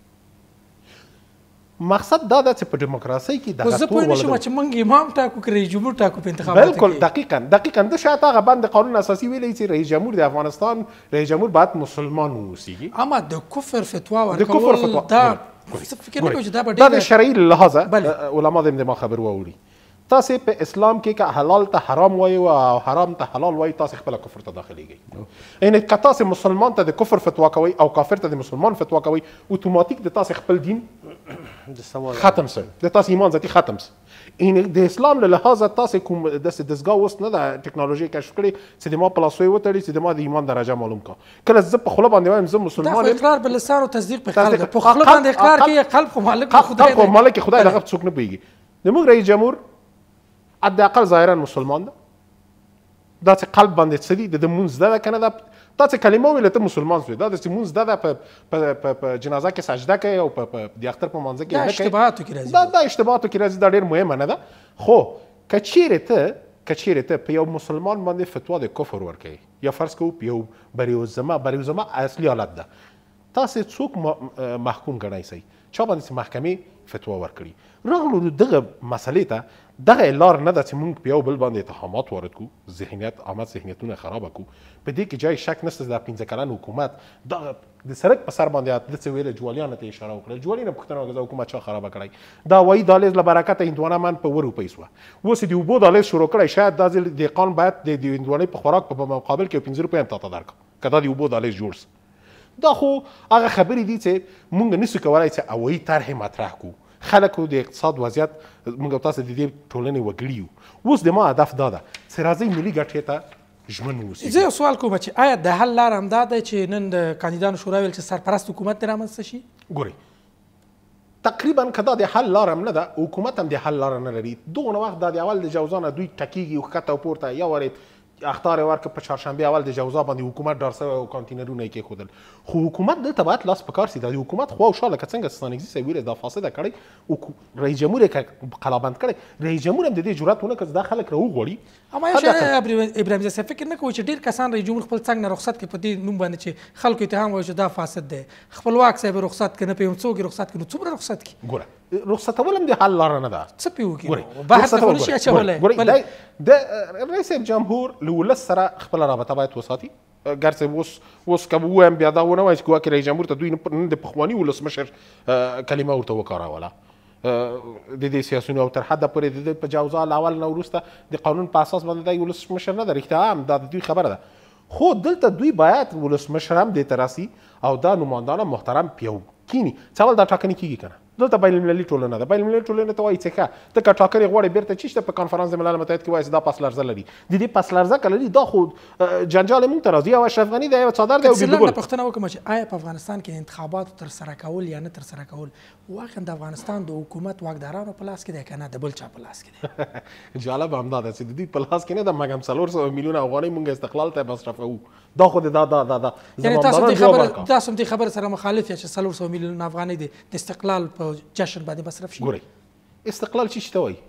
مقصد دا ده چې په ډیموکراسۍ کې دغه زه پوه نه شوم چې موږ امام ټاکو که رئیس جمهور ټاکو په انتخاباتو کې بالکل دقیقا دقیقا ده شاید هغه بند قانون اساسي ویلی چې رئیس جمهور د افغانستان رئیس جمهور باید مسلمان واوسیږي اما د کفر فتوا ورکول دا فکر نه کوم چې دا به دا د ډېره شرعي له لحاظه بله. علما د ما خبر واوري تاسې په اسلام کې که حلال ته حرام وایي او حرام ته حلال وایي تاسې خپله کفر ته داخلیږئ یعنې که تاسې مسلمان ته د کفر فتوا کوئ او کافر ته د مسلمان فتوا کوئ اتوماتیک د تاسې خپل دین ختم سه د تاسې ایمان ذاتي ختم سه یعنې د اسلام له لحاظه تاسې کوم داسې دستګاه اوس نه ده ټکنالوژي کشف کړې چې د ما په لاسوی وتړي چې د ما د ایمان درجه معلوم کړه کله زه په خوله باندې وایم زه دا مسلمان خو یم اقرار به لسان او تصدیق په قلب ده تصدیق- په خوله قلب- باندې اقرار قلب- کوي قلب خو مالک د خدای خدای دی مالک خدای بله. دغه څوک نه پوهېږي زموږ رئیس جمهور حداقل ظاهرا مسلمان ده دا چې قلب باندې څه دي د ده مونځ ده ده که نه ده دا چې کلمه وویله ته مسلمان شوې دا چې مونځ ده ده په جنازه کې سجده کوي او په د اختر په مانځه کې دا نه کوي اشتباهاتو کې راځي دا دا اشتباهاتو کې راځي دا ډېر مهمه نه ده خو که چیرې ته که چیرې ته په یو مسلمان باندې فتوا د کفر ورکوي یا فرض کوو په یو بریوزمه بریوزمه اصلي حالت ده تاسې څوک محکوم ګڼئ سئ چا باندې چې محکمې فتوا ورکړي راغلو دغه مسلې ته دغه لار نه ده چې موږ په یو بل باندې اتهامات وارد کړو ذهنیت عامه ذهنیتونه خرابه کړو په دې کې جای شک نشته دا پنځه کلن حکومت دغه د سړک په سر باندې د څه ویله جوالیانو ته اشاره وکړه جوالي نه پوښتنه وکړه حکومت چا خرابه کړی دا وایي دهلیز له برکته هندوانه من په اوه روپۍ سوه اوس د اوبو دهلیز شروع کړی شاید دا ځل دهقان باید د هندوانې په خوراک په مقابل کې پنځه روپۍ هم تاته درکړم که دا د اوبو دهلیز جوړ سه دا خو هغه خبرې دي چې موږ نسو کولی چې هوایي طرحې مطرح کړو خلکو د اقتصاد وضعیت موږ او تاسو د دې ټولنې وګړي یو اوس د ما هدف دا ده چې راځئ ملي ګټې ته ژمن واوسئ زه یو سوال کوم چې آیا د حل لار همدا ده چې نن د کاندیدانو شورا ویل چې سرپرست حکومت دې رامنځته شي ګورئ تقریبا که دا د حل لار هم نه ده حکومت هم د حل لار نه لري دغونه وخت دا د اول د جوزانه دوی ټکېږي ښکته او پورته یا وارې اخطار ورکړه په چهارشنبې اول د جوزا باندې حکومت ډار سوی او کانتینرونه یې کېښودل خو حکومت دلته باید لاس په کار سي دا د حکومت خوا او شا لکه څنګه ستانکزي صاحب ویلې دا فاسده کړی رئیس جمهور یې قلابند کړی رئیس جمهور هم د دې جرات ونه کړ چې دا خلک راوغواړي اما یو شی ابراهیم زه فکر نه کوم چې ډېر کسان رئیس جمهور خپل څنګ نه رخصت کړي په دې نوم باندې چې خلکو اتهام وایي چې دا فاسد دی خپلواک صاحب رخصت کړي نه پوهېږم څوک یې رخصت کړي نو څومره رخصت کړي ګوره رخصتول هم د حل لاره نه ده څه پې وکړي بحث ته خو نشي اچولی د رئیس جمهور له ولس سره خپله رابطه باید وساتي ګرڅه اوس اوس که ووایم بیا دا ونه وایي چې ګواکې رئیس جمهور ته دوی نن د پخواني ولسمشر کلمه ورته وکاروله د دې سیاسونو او تر حده پورې د دې په جوزا له اول نه وروسته د قانون په اساس باندې دی ولسمشر نه ده رښتیا هم دا د دوی خبره ده خو دلته دوی باید ولسمشر هم دې ته راسي او دا نمایندان محترم پیو کینی څه اول دا ټاکنې کیږي که نه دلته بین المللي ټولنه ده بین المللي ټولنې ته وایي چې ښه ته که ټاکنې غواړې بیرته چی شته په کنفرانس د ملل متحد کې وایي چې دا پس لرزه لري د دې پس لرزه که لري دا خو جنجال موږ ته راځي او اشرف غني دی یو څادر دی او زه لنډه پوښتنه وکړم چې آیا په افغانستان کې انتخاباتو ترسره کول یا نه ترسره کول واقعا د افغانستان د حکومت واکدارانو په لاس کې دی که نه د بل چا په لاس کې دی جالب همدا ده چې د دوی په لاس کې نه ده مګم څلور سوه میلیونه افغانۍ موږ استقلال ته مصرفوو دا خو د دا دا دا دا یعنې تاسو دې خبره تاسو دې خبره سره مخالف یاست چې څلور سوه میلیونه افغانۍ د استقلال په جشن باندې مصرف شي ګورئ استقلال چی شته وایي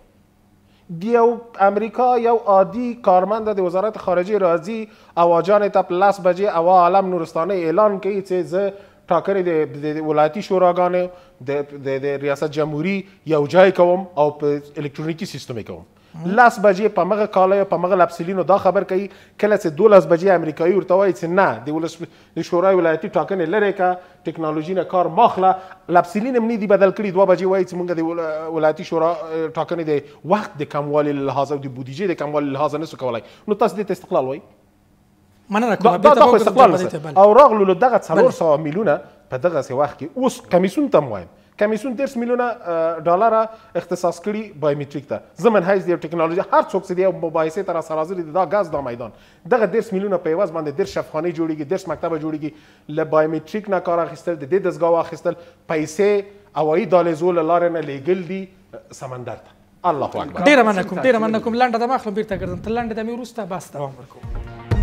د یو امریکا یو عادي کارمند د وزارت خارجه راځي اواجانې ته په لس بجې اوا عالم نورستانۍ اعلان کوي چې زه ټاکنې د ولایتي شوراګانو د ریاست جمهوري یو ځای کوم او په الکترونیکي سیستم یې کوم لس بجې په مغه کاله په مغه لپسلینو دا خبر کوي کله چې دولس بجې امریکایي ورته وایي چې نه د ولس د شورای ولایتي ټاکنې لرې که ټکنالوژي نه کار ماخله لپسلین هم نه دي بدل کړي دوه بجې وایي چې موږ د ولایتي شورا ټاکنې د وخت د کموالي له لحاظه او د بودیجې د کموالي له لحاظه نسو کولی نو تاسو دې ته استقلال وایي مننه کوم دا خو استقلال او راغلو له دغه څلور سوه میلیونه په دغسې وخت کې اوس کمیسیون ته هم وایم کمیسیون دېرش میلیونه ډالره اختصاص کړي بایومټریک ته زه منحیز د یو ټکنالوژي هر څوک چې د یو مباحثې ته راسره حاضر دي دا ګاز دا میدان دغه دېرش میلیونه په عوض باندې دېرش شفخانې جوړېږي دېرش مکتبه جوړېږي له بایومټریک نه کار اخیستل د دې دستګاه اخیستل پیسې هوایي دهلیزو له لارې نه لیږل دي سمندر ته الله اکبر ډېره مننه کوم ډېره مننه کوم لنډه دمه اخلم بېرته ګرځم تر لنډې دمې وروسته بس دوام ورکوو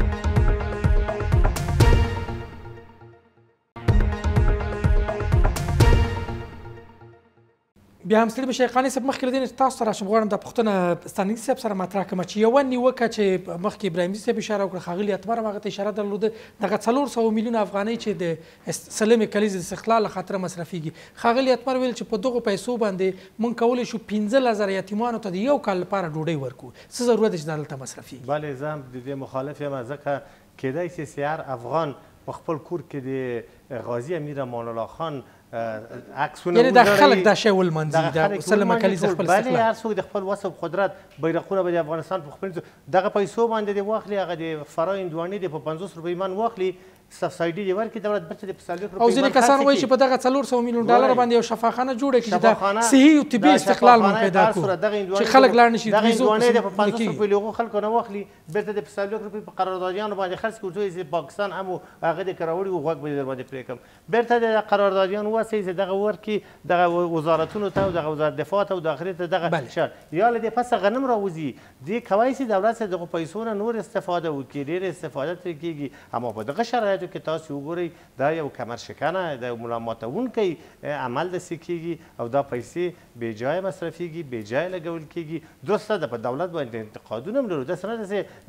بیا هم ستړي به شئ قانع صاحب مخکې له دې نه تاسو ته راشم غواړم دا پوښتنه ستانکزي صاحب سره مطرح کړم چې یوه نیوکه چې مخکې ابراهیمزي صاحب اشاره وکړه ښاغلي اتمر هم هغه ته اشاره درلوده دغه څلور سوه میلیونه افغانۍ چې د سلمې کلیزې د استقلال له خاطره مصرفېږي ښاغلي اتمر ویل چې په دغو پیسو باندې موږ کولی شو پنځه زره یتیمانو ته د یو کال لپاره ډوډۍ ورکړو څه ضرورت دی چې دا دلته مصرفېږي بلې زه هم د دې مخالف یم ځکه کیدای شي چې هر افغان په خپل کور کې د غازي امیر امان الله خان عکسونه یعنې دا خلک دا شی ولمنځي دا سلمه کلیزه خپل استقلال بله هر څوک د خپل وس او قدرت بیرغونه به د افغانستان په خپل دغه پیسو باندې دې واخلي هغه د فرا هندوانې دې په پنځوس روپۍ من واخلي سبسایډي دې ورکړي دولت بچه دې په څلوېښت روپۍ او ځینې کسان وایي چې په دغه څلور سوه میلیون ډالر باندې یو شفاخانه جوړه کړي چې دا صحي او طبي استقلال مو پیدا کړو چې خلک لاړ نه شي دغه هندوانې دې په پنځوس روپۍ له هغو خلکو نه واخلي بېرته دې په څلوېښت روپۍ په قراردادیانو باندې خرڅ کړي چې پاکستان هم هغه دې که راوړي وو غوږ به دې در باندې پرې کړم بېرته دې قراردادیان ووسئ چې دغه ورکړي دغه وزارتونو ته او دغه وزارت دفاع ته او داخلي ته دغه شر یا له دې پسه غنم راوځي دې کولی شي دولت دغه پیسو نه نور استفاده وکړي ډېر استفاده ترې کېږي اما په دغه شرایطو کې تاسو وګورئ دا یو کمرشکنه د ملا ماتونکی عمل داسې کېږي او دا پیسې بې ځایه مصرفېږي بې ځایه لګول کېږي درسته ده په دولت باندې انتقادونه هم لرو داسې نه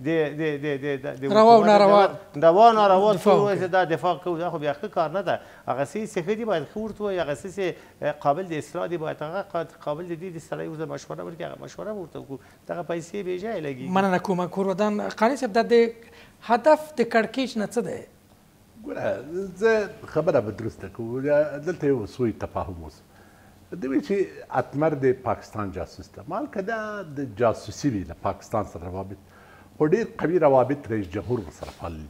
ده چې د روا او ناروا روا ناروا څه دا دفاع کوو دا خو بیا ښه کار نه ده هغه څه چې ښه دي باید ښه ورته ووایي هغه څه چې قابل د اصلاح دي باید هغه قابل د دې د سړی ورته مشوره ورکړي هغه مشوره ورته وکړو دغه پیسې بې ځایه لګېږي مننه کومه کورودان قانع صاحب دا د هدف د کړکېچ نه څه دی ګوره زه خبره به درسته کوو دلته یو سوی تفاهم اوس دوی چې اتمر د پاکستان جاسوس ده مالکه دا د جاسوسي وي له پاکستان سره روابط خو ډېر قوي روابط رئیس جمهور ورسره پاللي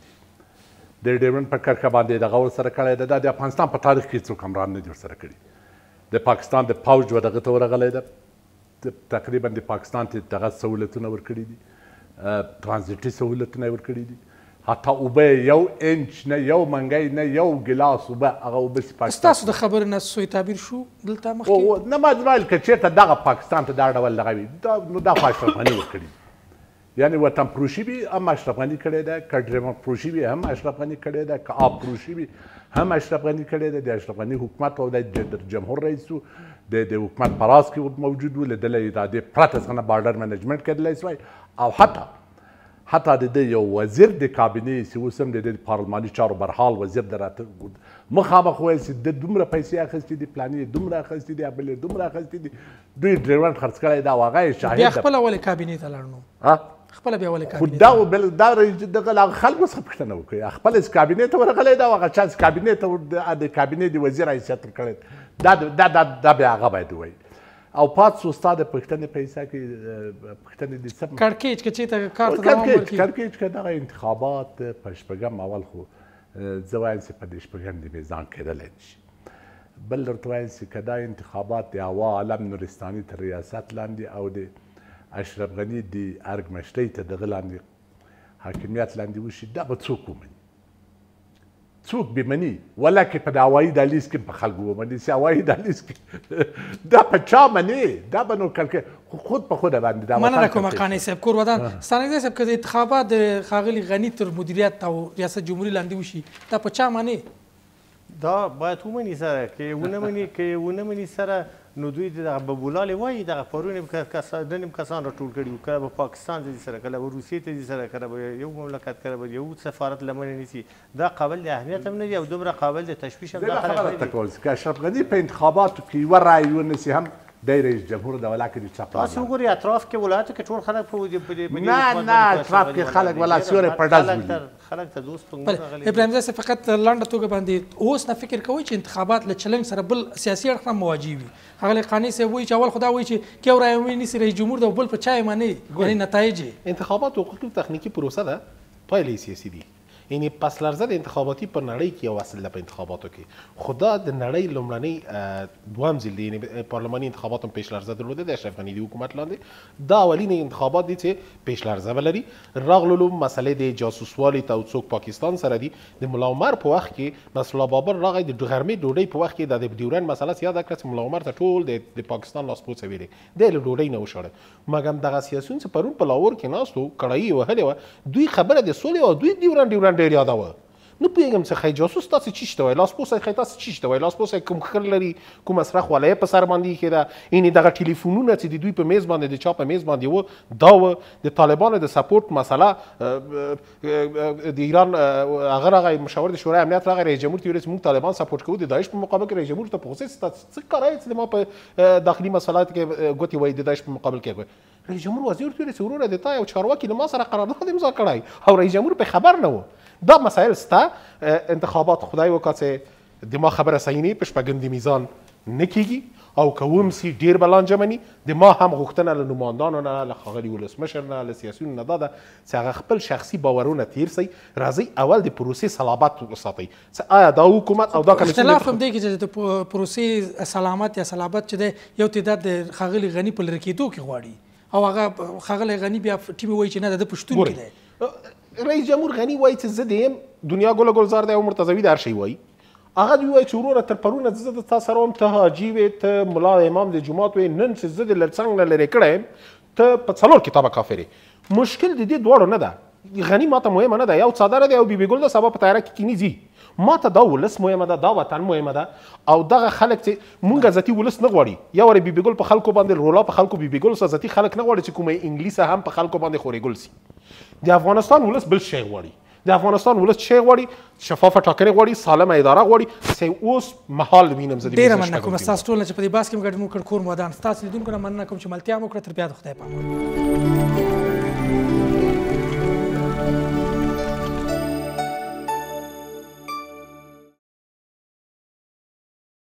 د ډیورنډ په کرښه باندې دغه ورسره کړی ده دا د افغانستان په تاریخ کې څوک همران نه دي ورسره کړي د پاکستان د پوج و دغه ته ورغلی ده تقریبا د پاکستان ته دغه سهولتونه ورکړي دي ترانزیټي سهولتونه یې ورکړي دي حتی اوبه یو انچ نه یو منګی نه یو ګلاس اوبه هغه اوبه چې پاکستان ستاسو د خبرې نه سوی تعبیر شو دلته مخکې نه ما ویل که چېرته دغه پاکستان ته دا ډول دغه وي نو دا خو اشرف غني ورکړي یعنې وطن فروشي وي هم اشرف غني کړی ده که ډریمر فروشي وي هم اشرف غني کړی ده که آب فروشي وي هم اشرف غني کړی ده د اشرف غني حکومت او د جمهور رئیس و د حکومت په راس کې موجود و له دله ارادې پرته څخه بارډر مینجمنټ کېدلی سوی او حتی حتی د ده یو وزیر د کابینې چې اوس هم د د پارلماني چارو برحال وزیر د راته مخامخ ویل چې د دومره پیسې اخیستې دي پلانې دومره اخیستې دي بلې دومره اخیستې دي دوی ډریورنډ خرڅ کړی دا او هغه یې شاهد بیا خپله ولې کابینې ته لاړ نو خپله بیا ولې خو دا دا دغه خلکو څخه پوښتنه وکړئ خپله چې کابینې ته ورغلی دا او هغه چا چې کابینې ته د کابینې د وزیر حیثیت ورکړی دا دا بیا هغه باید ووایي او پات سو ستا د پښتنې په حصه کې پښتنې د څه کړکېچ که چېرته کار ته دوام ورکړي کړکېچ که دغه انتخابات په شپږم اول خو زه وایم چې په دې شپږم د میزان کېدلی نه شي بل درته وایم چې که دا انتخابات د هوا عالم نورستاني تر ریاست لاندې او د اشرف غني د ارګمشتۍ ته دغه لاندې حاکمیت لاندې وشي دا به څوک ومني څوک به مني ولکه په د هوایي دهلیز کې په خلکو ومني چې هوایي دهلیز کې دا په چا مني دا به نو کړکې خو خود په خوده باندې دا مننه کوم قانع صاحب کورودان ستانکزی صاحب که د انتخابات د ښاغلي غني تر مدیریت او ریاست جمهوري لاندې وشي دا په چا مني دا باید ومني سره که ونه مني که ونه مني سره نو دوی دغه ببولالې وایي دغه پرون نن هم کسان راټول کړي وو کله به پاکستان ته ځي سره کله به روسیې ته ځي سره کله به یو مملکت کله به یو سفارت له منې نیسي دا قابل د اهمیت هم نه دي او دومره قابل د تشویش هم دا خلک نه دي که اشرف غني په انتخاباتو کې یوه رایې ونیسي هم دی رئیس جمهور د ولاکې د چپ تاسو وګورئ اطراف کې ولایتو کې ټول خلک په نه نه اطراف کې خلک ولا سیوري پر ډز ولي خلک ته دوست ابراهیم زاده فقط لنډه توګه باندې اوس نه فکر کوئ چې انتخابات له چلنج سره بل سیاسي اړخ هم مواجه وي ښاغلی قانع صاحب وایي چې اول خو دا وایي چې که یو رایه ونیسي رئیس جمهور ده او بل په چا یې مني یعنې نتایج انتخابات حقوقي تخنیکي پروسه ده پایلې سیاسي دي یعنی پس لرزه د انتخاباتي په نړۍ کې یو اصل ده په انتخاباتو کې خو دا د نړۍ لومړنی دوهم ځل دی یعنې پارلماني انتخابات هم پیش لرزه درلوده د اشرف غني د حکومت لاندې دا اولین انتخابات دي چې پیش لرزه به لري راغللو مسئلې د جاسوسوالي ته او څوک پاکستان سره دي د ملا عمر په وخت کې مسله بابر راغی د غرمې ډوډۍ په وخت کې د ډیورنډ مسله یاد کړه چې ملا عمر ته ټول د پاکستان لاسپوڅه ویلې دی له ډوډۍ نه وشړه مګم دغه سیاسیون چې پرون په لاهور کې ناست وو کړایي وهلې وه دوی خبره د سولې او دوی ډیورنډ ډیورنډ ډېر یادوه نه پوهېږم چې خی جاسوس تاسې چی شته وایي لاسپوڅی خی تاسې چی شته وایي لاسپوڅی کوم خر لري کوم مصرف ولایه په سر باندې ایښې ده یعنې دغه ټلیفونونه چې د دوی په میز باندې د چا په میز باندې وه دا وه د طالبانو د سپورټ مسله د ایران هغه راغی مشاور د شورای امنیت راغی رئیس جمهور ته ویل چې موږ طالبان سپورټ کوو د داعش په مقابل کې رئیس جمهور ته په غوسې څه کار یې چې ما په داخلي مسایلاتو کې ګوتې وایي د داعش په مقابل کې رئیس جمهور وزیر ته ویل چې وروره د تا یو چارواکي له ما سره قرارداد امضا کړی او رئیس جمهور په خبر نه و دا مسایل سته انتخابات خدای وکړه چې د ما خبره صحیح نه په شپږم د میزان نه کیږي او که وم سي ډېر به لانجه مني د ما هم غوښتنه له نمایندانو نه له ښاغلي ولسمشر نه له سیاسیونو نه دا ده چې هغه خپل شخصي باورونه تیر سئ راځئ اول د پروسې صلابت وساتئ چې آیا دا حکومت او دا اختلاف هم دی چې د پروسې سلامت یا صلابت چې دی یو تعداد د ښاغلي غني په لرې کېدو کې غواړي او هغه ښاغلی غني بیا ټیم وایي چې نه د ده پښتون کې دی رئیس جمهور غني وایي چې زه د یم دنیا ګله ګلزار دی او مرتضوي د هر شی وایي هغه دوی وایي چې وروره تر پرونه زه د تا سره وم ته حاجي وې ته ملا امام د جومات وې نن چې زه د څنګ نه لرې کړی یم ته په څلور کتابه کافر یې مشکل د دې دواړو نه ده غني ماته مهمه نه ده یو څادره دی او بیبي ګل د سبا په تیاره کې کینی ځي ماته دا ولس مهمه ده دا وطن مهمه ده او دغه خلک چې مونږ ذاتي ولس نه غواړي یو وارې بیبي ګل په خلکو باندې رولا په خلکو بیبي ګل سره ذاتي خلک نه غواړي چې کومه انګلیسه هم په خلکو باندې خورېګل سي د افغانستان ولس بل شی غواړي د افغانستان ولس شی غواړي شفافه ټاکنې غواړي سالمه اداره غواړي چې اوس مهال وینم زه ډېره مننه کوم ستاسو ټول چې په دې بحث کې مو ګډون وکړ کور مو ودان ستاسو لیدونکو نه مننه کوم چې ملتیا مو کړه تر بیا د خدای په امان